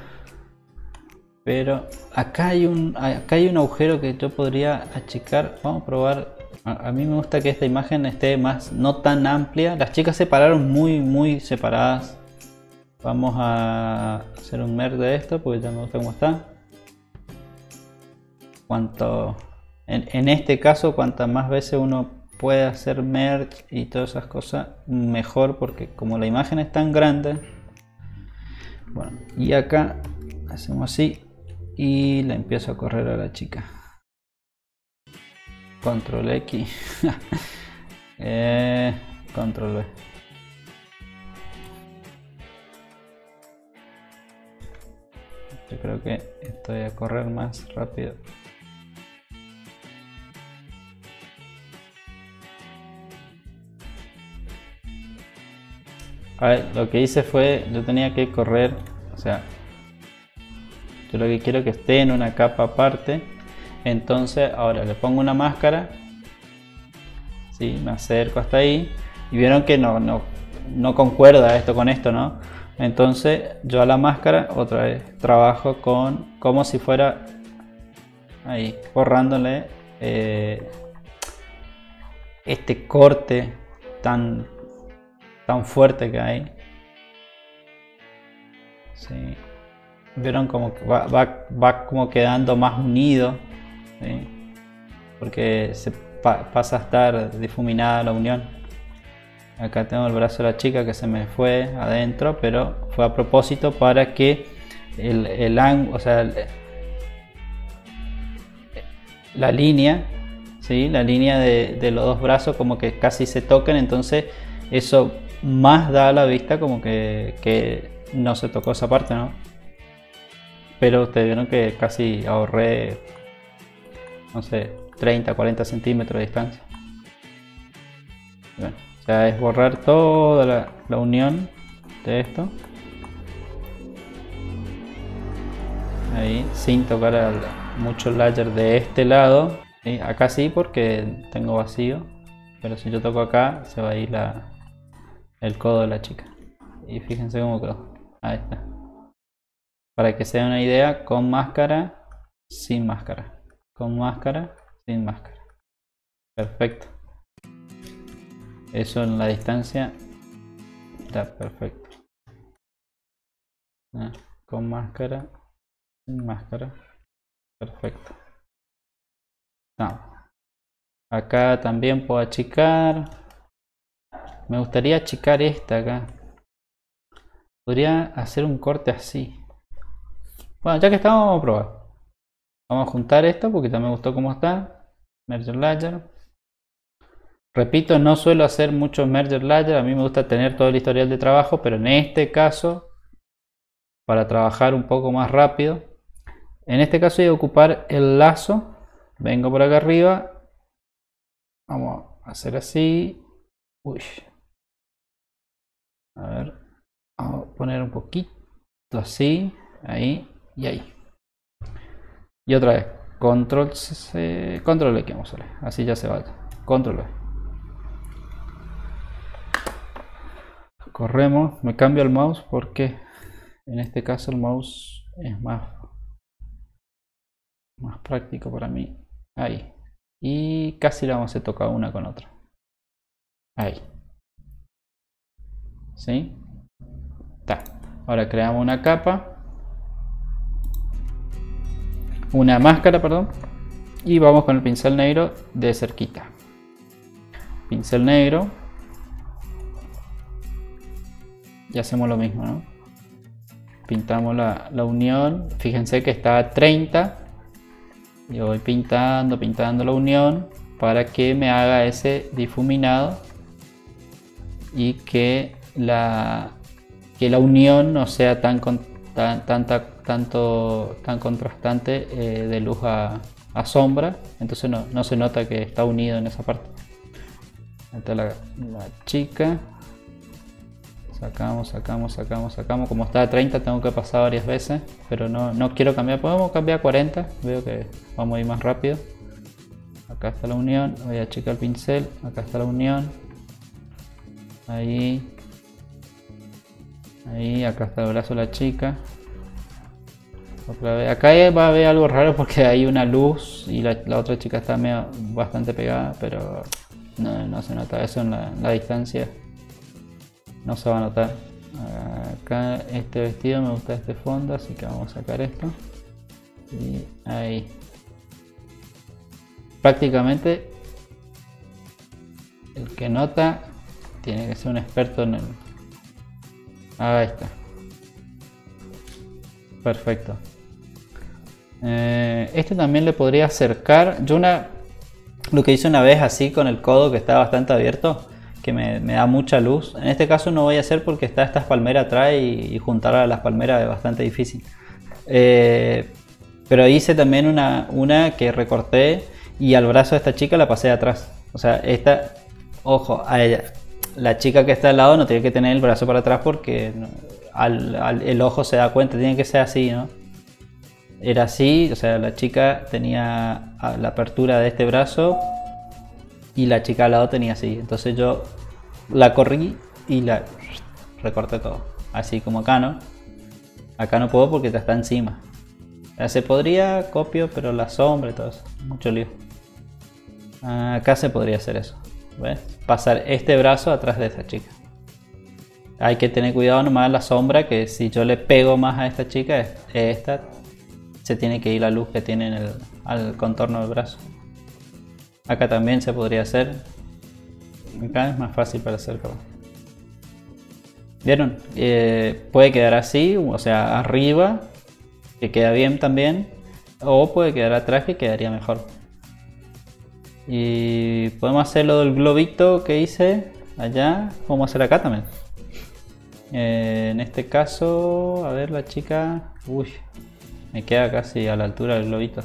Pero acá hay un agujero que yo podría achicar. Vamos a probar. A mí me gusta que esta imagen esté más, no tan amplia. Las chicas se pararon muy separadas. Vamos a hacer un merge de esto porque ya me gusta cómo está. En este caso, cuantas más veces uno puede hacer merge y todas esas cosas, mejor, porque como la imagen es tan grande. Bueno, y acá hacemos así y le empiezo a correr a la chica. Control X. Control V. Yo creo que estoy a correr más rápido. A ver, lo que hice fue, yo tenía que correr, o sea, yo lo que quiero es que esté en una capa aparte. Entonces ahora le pongo una máscara, ¿sí? Me acerco hasta ahí y vieron que no concuerda esto con esto, ¿no? Entonces yo a la máscara otra vez trabajo con como si fuera ahí, borrándole este corte tan fuerte que hay. ¿Sí? Vieron como que va como quedando más unido, ¿sí? Porque se pasa a estar difuminada la unión. Acá tengo el brazo de la chica que se me fue adentro, pero fue a propósito para que el ángulo, o sea, la línea, ¿sí? La línea de los dos brazos como que casi se toquen, entonces eso más da a la vista como que no se tocó esa parte, ¿no? Pero ustedes vieron que casi ahorré, no sé, 30, 40 centímetros de distancia. Bueno, o sea, es borrar toda la unión de esto. Ahí, sin tocar mucho el layer de este lado. ¿Sí? Acá sí, porque tengo vacío. Pero si yo toco acá, se va a ir el codo de la chica. Y fíjense cómo quedó. Ahí está. Para que se den una idea, con máscara, sin máscara. Con máscara, sin máscara. Perfecto. Eso en la distancia está perfecto. Con máscara, sin máscara. Perfecto. Acá también puedo achicar. Me gustaría achicar esta acá. Podría hacer un corte así. Bueno, ya que estamos, vamos a probar. Vamos a juntar esto porque también me gustó cómo está. Merge Layer. Repito, no suelo hacer mucho Merge Layer. A mí me gusta tener todo el historial de trabajo, pero en este caso, para trabajar un poco más rápido, en este caso voy a ocupar el lazo. Vengo por acá arriba. Vamos a hacer así. Uy. A ver. Vamos a poner un poquito así. Ahí y ahí. Y otra vez. Control C. Control E que vamos a hacer. Así ya se va. Control E. Corremos. Me cambio el mouse porque en este caso el mouse es más práctico para mí. Ahí. Y casi la vamos a tocar una con otra. Ahí. ¿Sí? Está. Ahora creamos una capa. Una máscara, perdón. Y vamos con el pincel negro de cerquita. Pincel negro. Y hacemos lo mismo, ¿no? Pintamos la unión. Fíjense que está a 30. Yo voy pintando la unión para que me haga ese difuminado y que la unión no sea tan contrastante de luz a sombra, entonces no se nota que está unido en esa parte. Esta es la chica. Sacamos. Como está a 30 tengo que pasar varias veces, pero no quiero cambiar. Podemos cambiar a 40. Veo que vamos a ir más rápido. Acá está la unión. Voy a achicar el pincel. Acá está la unión. Ahí. Acá está el brazo de la chica. Otra vez. Acá va a haber algo raro porque hay una luz y la otra chica está bastante pegada, pero no se nota eso en la distancia. No se va a notar. Acá este vestido me gusta este fondo, así que vamos a sacar esto. Y ahí. Prácticamente el que nota tiene que ser un experto en el... Ahí está. Perfecto. Este también le podría acercar. Lo que hice una vez así con el codo que está bastante abierto, que me da mucha luz. En este caso no voy a hacer porque está estas palmeras atrás y juntar a las palmeras es bastante difícil. Pero hice también una que recorté y al brazo de esta chica la pasé atrás. O sea, esta, ojo, a ella. La chica que está al lado no tiene que tener el brazo para atrás porque el ojo se da cuenta, tiene que ser así, ¿no? Era así, o sea, la chica tenía la apertura de este brazo y la chica al lado tenía así. Entonces yo la corrí y la recorté todo. Así como acá, ¿no? Acá no puedo porque está encima. Se podría, copio, pero la sombra y todo eso. Mucho lío. Acá se podría hacer eso. ¿Ves? Pasar este brazo atrás de esta chica. Hay que tener cuidado nomás la sombra, que si yo le pego más a esta chica, esta se tiene que ir la luz que tiene al contorno del brazo. Acá también se podría hacer. Acá es más fácil para hacer como. ¿Vieron? Puede quedar así, o sea, arriba, que queda bien también. O puede quedar atrás, que quedaría mejor. Y podemos hacer lo del globito que hice allá. Podemos hacer acá también. En este caso, a ver, la chica. Uy, me queda casi a la altura del globito.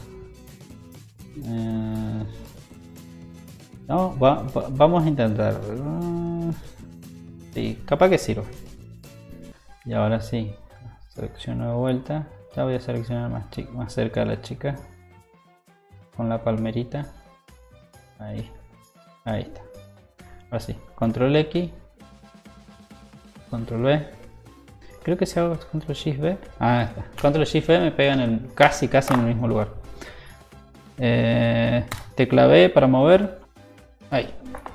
No, vamos a intentar. Sí, capaz que sirve. Y ahora sí, selecciono de vuelta. Ya voy a seleccionar más cerca de la chica. Con la palmerita. Ahí está. Ahora sí, control X. Control V. Creo que si hago control Shift V. Está. Control Shift V me pegan casi en el mismo lugar. Tecla V para mover. Ahí.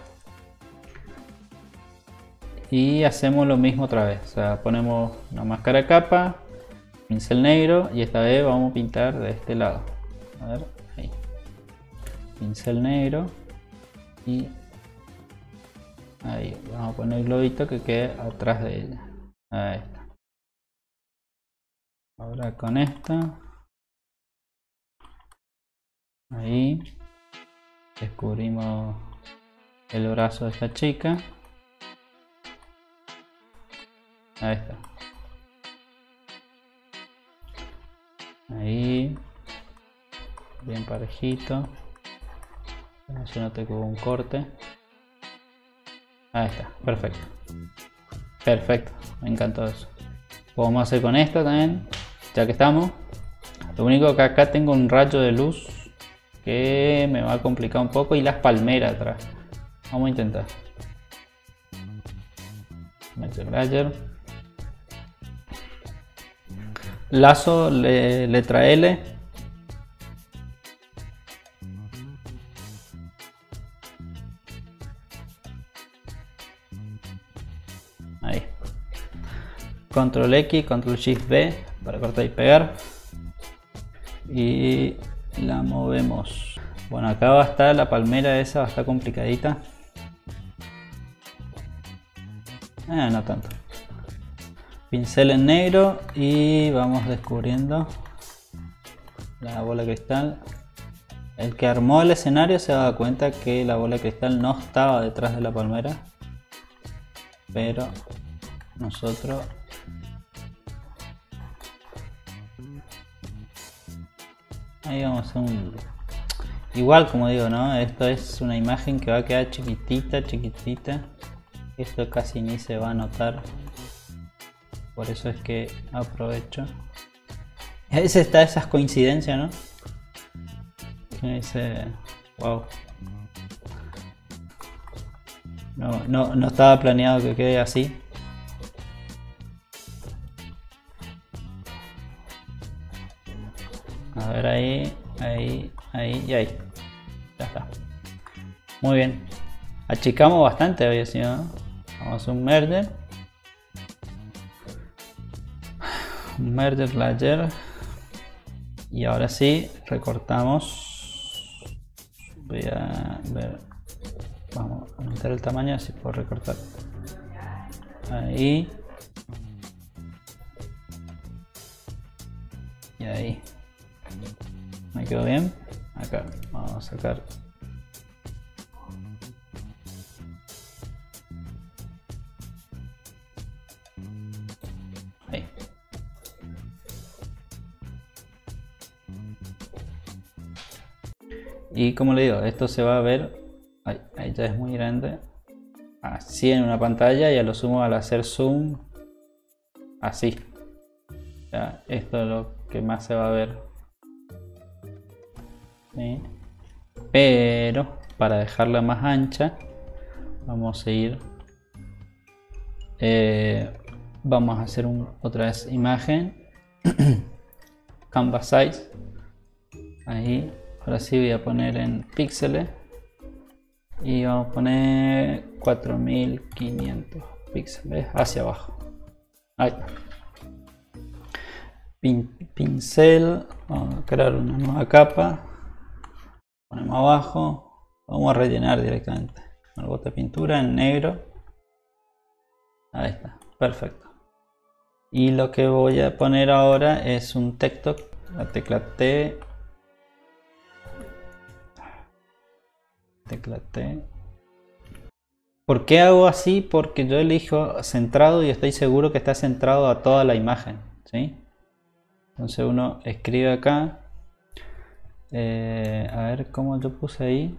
Y hacemos lo mismo otra vez. O sea, ponemos una máscara capa, pincel negro, y esta vez vamos a pintar de este lado. A ver, ahí. Pincel negro y ahí vamos a poner el globito que quede atrás de ella. Ahí está. Ahora con esta, ahí descubrimos el brazo de esta chica. Ahí está. Ahí. Bien parejito. No se note que hubo un corte. Ahí está. Perfecto. Perfecto. Me encantó eso. Podemos hacer con esta también. Ya que estamos. Lo único que acá tengo un rayo de luz que me va a complicar un poco. Y las palmeras atrás. Vamos a intentar. Meter layer. Lazo, letra L. Ahí. Control X, Control Shift V para cortar y pegar. Y la movemos. Bueno, acá va a estar la palmera esa, va a estar complicadita. No tanto. Pincel en negro y vamos descubriendo la bola de cristal. El que armó el escenario se da cuenta que la bola de cristal no estaba detrás de la palmera, pero nosotros ahí vamos a hacer un... Igual, como digo, ¿no? Esto es una imagen que va a quedar chiquitita. Esto casi ni se va a notar. Por eso es que aprovecho. A veces está esas coincidencias, ¿no? Que me dice, wow. No estaba planeado que quede así. A ver, ahí y ahí. Ya está. Muy bien. Achicamos bastante hoy, ¿sí, no? Vamos a hacer un merger. Merger layer. Y ahora sí, recortamos. Voy a ver. Vamos a aumentar el tamaño así puedo recortar. Ahí. Y ahí. ¿Me quedó bien? Acá. Vamos a sacar. Ahí. Y como le digo, esto se va a ver. Ahí ya es muy grande. Así en una pantalla y a lo sumo al hacer zoom. Así. Ya, esto es lo que más se va a ver. ¿Sí? Pero para dejarla más ancha, vamos a ir, vamos a hacer otra vez imagen, canvas size, ahí, ahora sí voy a poner en píxeles y vamos a poner 4500 píxeles hacia abajo. Ahí está. Pincel, vamos a crear una nueva capa, ponemos abajo, vamos a rellenar directamente con el bote de pintura en negro. Ahí está, perfecto. Y lo que voy a poner ahora es un texto, la tecla T, ¿Por qué hago así? Porque yo elijo centrado y estoy seguro que está centrado a toda la imagen, ¿sí? Entonces uno escribe acá, a ver cómo yo puse ahí.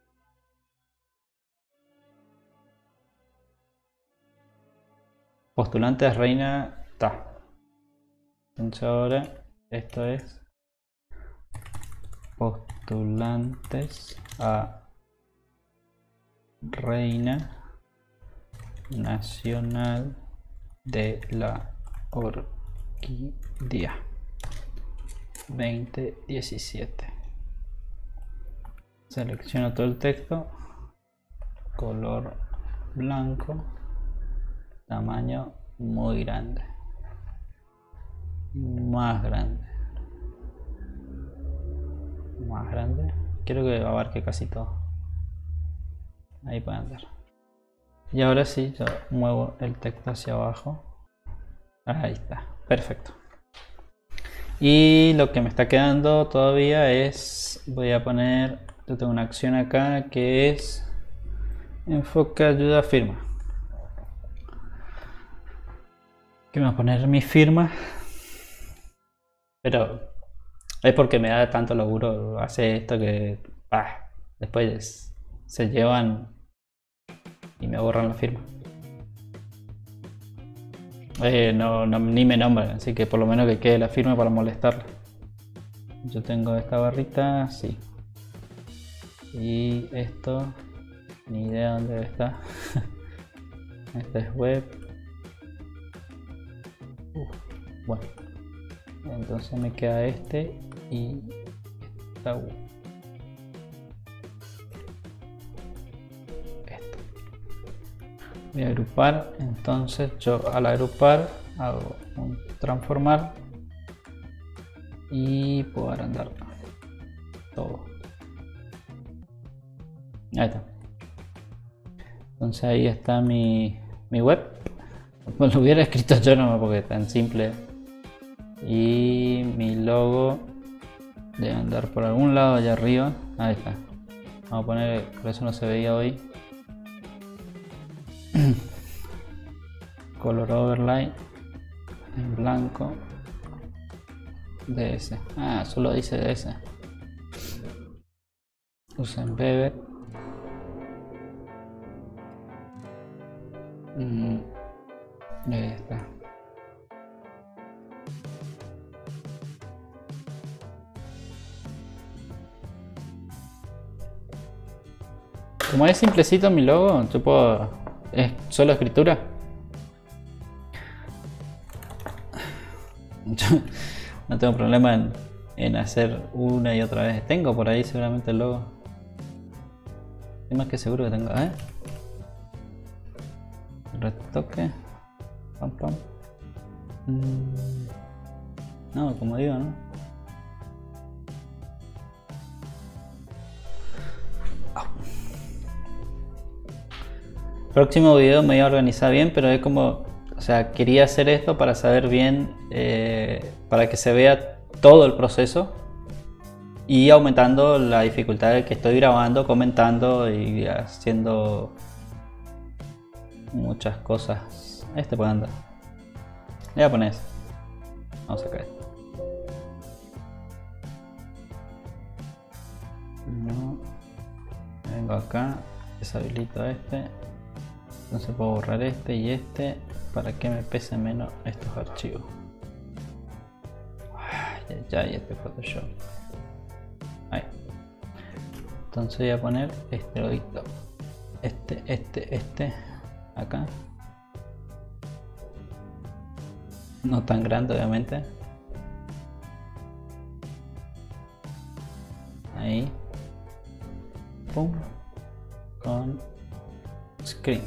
Postulantes reina, ta. Entonces ahora esto es postulantes a reina nacional de la orquídea 2017. Selecciono todo el texto, color blanco, tamaño muy grande, más grande, quiero que abarque casi todo. Ahí puede andar. Y ahora sí, yo muevo el texto hacia abajo. Ahí está, perfecto. Y lo que me está quedando todavía es, voy a poner, yo tengo una acción acá que es enfoque, ayuda, firma. Que me va a poner mi firma, pero es porque me da tanto laburo hacer esto que después se llevan y me borran la firma. Ni me nombran, así que por lo menos que quede la firma para molestarla. Yo tengo esta barrita, sí. Y esto, ni idea dónde está. Este es web. Bueno, entonces me queda este y esta U. Esto. Voy a agrupar, entonces yo al agrupar hago un transformar y puedo agrandar todo. Ahí está. Entonces ahí está mi web. Pues lo hubiera escrito yo nomás porque es tan simple. Y mi logo debe andar por algún lado allá arriba. Ahí está. Vamos a poner, por eso no se veía hoy. Color overlay en blanco. DS. Solo dice DS. Usa Embedded. Ahí está. Como es simplecito mi logo, yo puedo, es solo escritura. Yo no tengo problema en hacer una y otra vez. Tengo por ahí seguramente el logo. Estoy más que seguro que tengo. Retoque. Pam, pam. No, como digo, ¿no? Próximo video me voy a organizar bien, pero es como, o sea, quería hacer esto para saber bien, para que se vea todo el proceso y aumentando la dificultad de que estoy grabando, comentando y haciendo muchas cosas. Este puede andar. Le voy a poner eso. Vamos a sacar esto. No. Vengo acá, deshabilito este. Entonces puedo borrar este y este para que me pese menos estos archivos. Ya, y este Photoshop. Ahí. Entonces voy a poner este lobito. Este. Acá. No tan grande, obviamente. Ahí. Pum. Con Screen.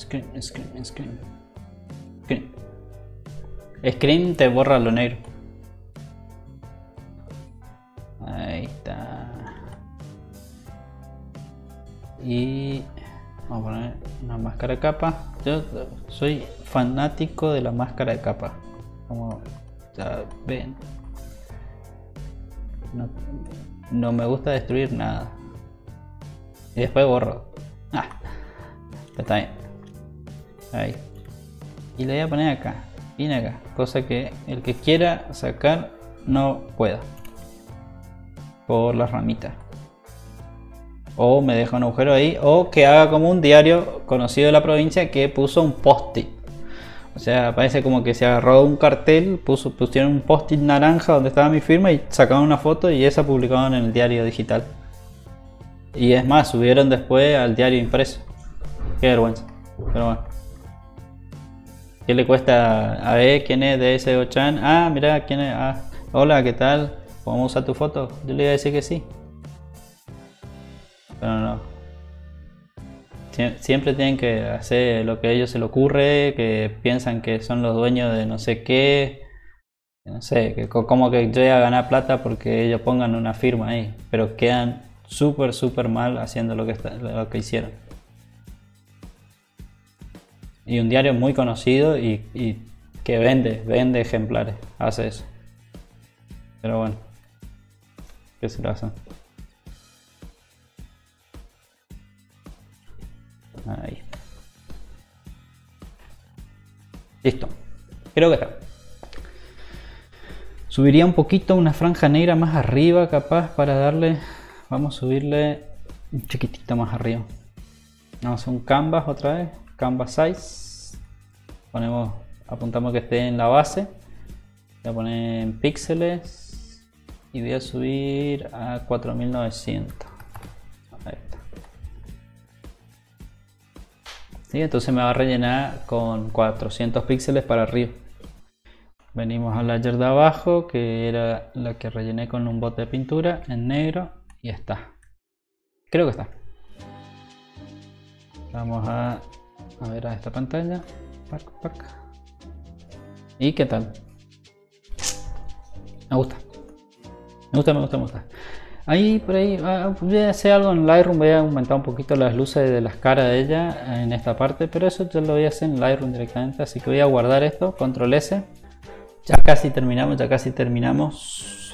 Screen te borra lo negro. Ahí está. Y vamos a poner una máscara de capa. Yo soy fanático de la máscara de capa. Como ya ven, no me gusta destruir nada. Y después borro. Está bien. Ahí. Y le voy a poner acá. Bien acá. Cosa que el que quiera sacar no pueda. Por las ramitas. O me deja un agujero ahí. O que haga como un diario conocido de la provincia que puso un post-it. O sea, parece como que se agarró un cartel, pusieron un post-it naranja donde estaba mi firma y sacaron una foto y esa publicaron en el diario digital. Y es más, subieron después al diario impreso. Qué vergüenza. Pero bueno. ¿Qué le cuesta? A ver, ¿quién es de ese Ochan? Ah, mira, ¿quién es? Ah, hola, ¿qué tal? ¿Podemos usar tu foto? Yo le iba a decir que sí. Pero no. Siempre tienen que hacer lo que a ellos se les ocurre, que piensan que son los dueños de no sé qué. No sé, que como que yo voy a ganar plata porque ellos pongan una firma ahí. Pero quedan súper mal haciendo lo que hicieron. Y un diario muy conocido y que vende ejemplares, hace eso. Pero bueno, ¿qué se lo hacen? Ahí. Listo, creo que está. Subiría un poquito una franja negra más arriba, capaz, para darle. Vamos a subirle un chiquitito más arriba. Vamos a hacer un canvas otra vez. Canvas size. Apuntamos que esté en la base. Voy a poner en píxeles. Y voy a subir a 4900. Ahí está. ¿Sí? Entonces me va a rellenar con 400 píxeles para arriba. Venimos al layer de abajo, que era la que rellené con un bote de pintura en negro. Y está. Creo que está. Vamos a ver a esta pantalla. ¿Y qué tal? Me gusta. Me gusta. Ahí, por ahí, voy a hacer algo en Lightroom. Voy a aumentar un poquito las luces de las caras de ella en esta parte. Pero eso yo lo voy a hacer en Lightroom directamente. Así que voy a guardar esto. Control S. Ya casi terminamos.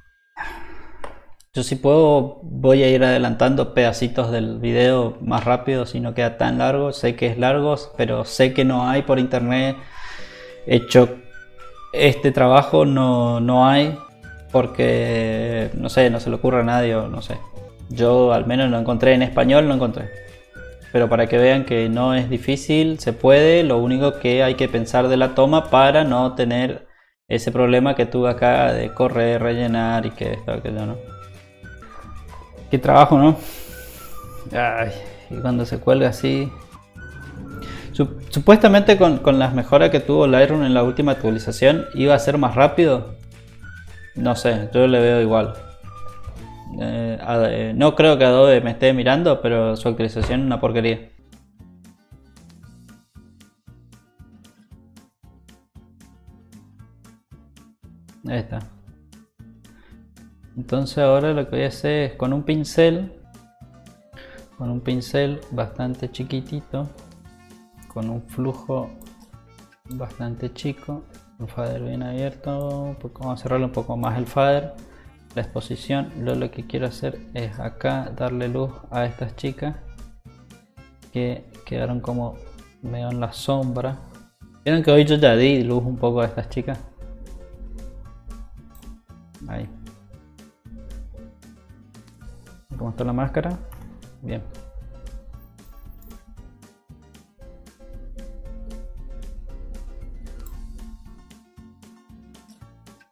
Yo si puedo voy a ir adelantando pedacitos del video más rápido si no queda tan largo. Sé que es largo, pero sé que no hay por internet hecho este trabajo. No hay porque no sé, no se le ocurre a nadie o no sé. Yo al menos lo encontré en español, no encontré. Pero para que vean que no es difícil, se puede. Lo único que hay que pensar de la toma para no tener ese problema que tuve acá de correr, rellenar y que esto, aquello, ¿no? Qué trabajo, ¿no? Ay, y cuando se cuelga así. Supuestamente con las mejoras que tuvo Lightroom en la última actualización iba a ser más rápido. No sé, yo le veo igual. No creo que Adobe me esté mirando, pero su actualización es una porquería. Ahí está. Entonces ahora lo que voy a hacer es con un pincel bastante chiquitito, con un flujo bastante chico, un fader bien abierto, vamos a cerrarle un poco más el fader, la exposición. Lo que quiero hacer es acá darle luz a estas chicas que quedaron como medio en la sombra. Vieron que hoy yo ya di luz un poco a estas chicas. Ahí. ¿Cómo está la máscara? Bien.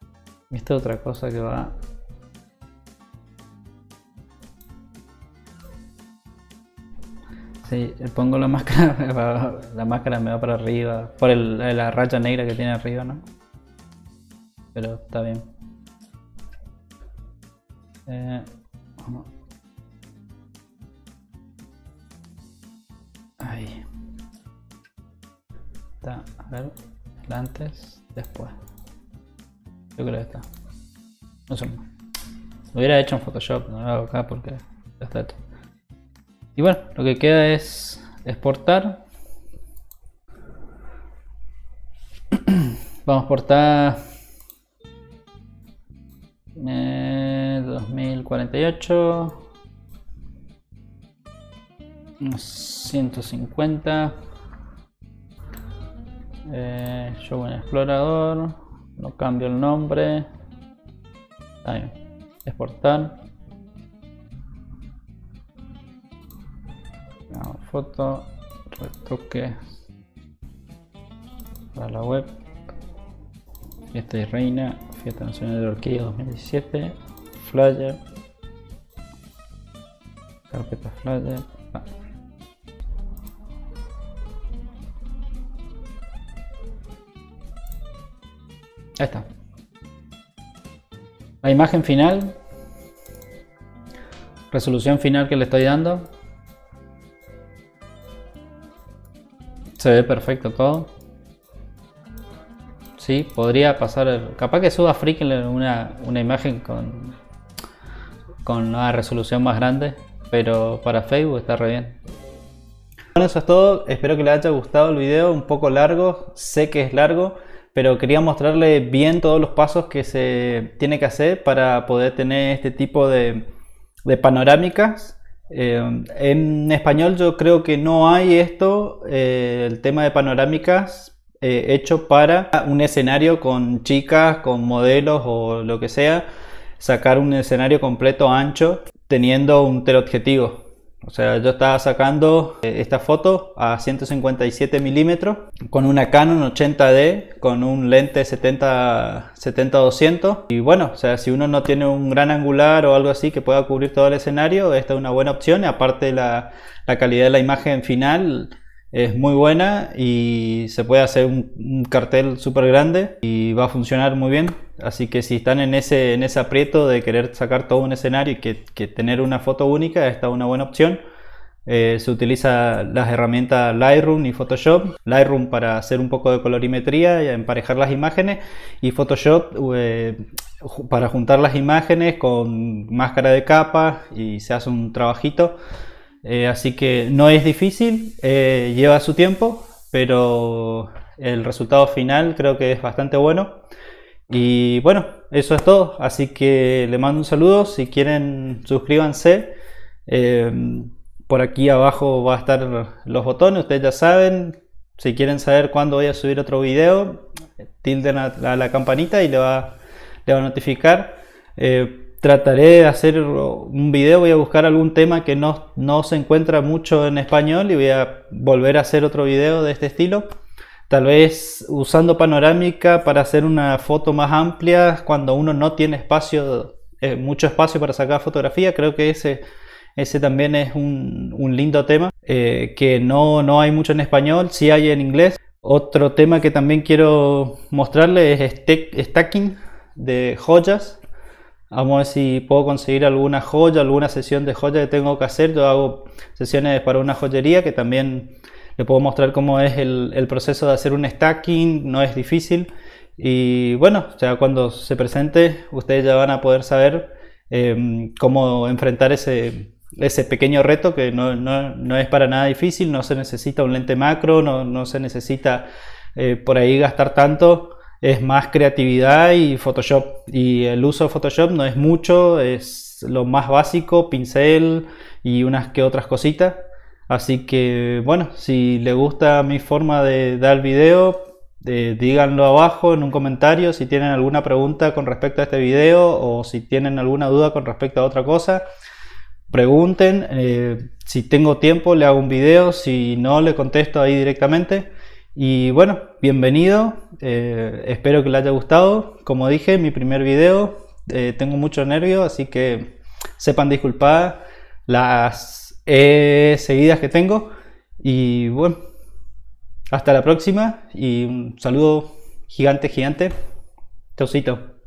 Esta es otra cosa que va. Sí, pongo la máscara, la máscara me va para arriba, por la raya negra que tiene arriba, ¿no? Pero está bien. Vamos. Ahí. Está, a ver, el antes, después. Yo creo que está. No sé. Lo hubiera hecho en Photoshop, no lo hago acá porque ya está hecho. Y bueno, lo que queda es exportar. Vamos a exportar 2048, unos 150. Show en explorador, no cambio el nombre. Ahí, exportar. Foto, retoque para la web. Fiesta de Reina, Fiesta Nacional de la Orquídea 2017, flyer, carpeta flyer. Ahí está. La imagen final, resolución final que le estoy dando. Se ve perfecto todo. Sí, podría pasar. Capaz que suba Flickr una imagen con una resolución más grande. Pero para Facebook está re bien. Bueno, eso es todo. Espero que les haya gustado el video. Un poco largo. Sé que es largo. Pero quería mostrarle bien todos los pasos que se tiene que hacer para poder tener este tipo de panorámicas. En español yo creo que no hay esto, el tema de panorámicas hecho para un escenario con chicas, con modelos o lo que sea, sacar un escenario completo ancho teniendo un teleobjetivo. O sea, yo estaba sacando esta foto a 157 milímetros con una Canon 80D con un lente 70-200 y bueno, o sea, si uno no tiene un gran angular o algo así que pueda cubrir todo el escenario, esta es una buena opción. Y aparte la calidad de la imagen final es muy buena y se puede hacer un cartel súper grande y va a funcionar muy bien. Así que si están en ese aprieto de querer sacar todo un escenario y que tener una foto única, esta es una buena opción. Se utiliza las herramientas Lightroom y Photoshop. Lightroom para hacer un poco de colorimetría y emparejar las imágenes, y Photoshop para juntar las imágenes con máscara de capa y se hace un trabajito. Así que no es difícil, lleva su tiempo, pero el resultado final creo que es bastante bueno. Y bueno, eso es todo. Así que le mando un saludo. Si quieren, suscríbanse. Por aquí abajo va a estar los botones, ustedes ya saben. Si quieren saber cuándo voy a subir otro video, tilden a la campanita y le va a notificar. Trataré de hacer un video, voy a buscar algún tema que no se encuentra mucho en español y voy a volver a hacer otro video de este estilo. Tal vez usando panorámica para hacer una foto más amplia cuando uno no tiene espacio, mucho espacio para sacar fotografía. Creo que ese también es un lindo tema, que no hay mucho en español, sí hay en inglés. Otro tema que también quiero mostrarles es stacking de joyas. Vamos a ver si puedo conseguir alguna joya, alguna sesión de joya que tengo que hacer. Yo hago sesiones para una joyería que también le puedo mostrar cómo es el proceso de hacer un stacking. No es difícil y bueno, ya cuando se presente ustedes ya van a poder saber cómo enfrentar ese pequeño reto, que no es para nada difícil. No se necesita un lente macro, no se necesita por ahí gastar tanto. Es más creatividad y Photoshop, y el uso de Photoshop no es mucho, es lo más básico, pincel y unas que otras cositas. Así que bueno, si les gusta mi forma de dar video, díganlo abajo en un comentario si tienen alguna pregunta con respecto a este video, o si tienen alguna duda con respecto a otra cosa, pregunten. Si tengo tiempo le hago un video, si no le contesto ahí directamente. Y bueno, bienvenido, espero que les haya gustado. Como dije, mi primer video, tengo mucho nervio, así que sepan disculpar las seguidas que tengo, Y bueno, hasta la próxima y un saludo gigante, gigante. Chaucito.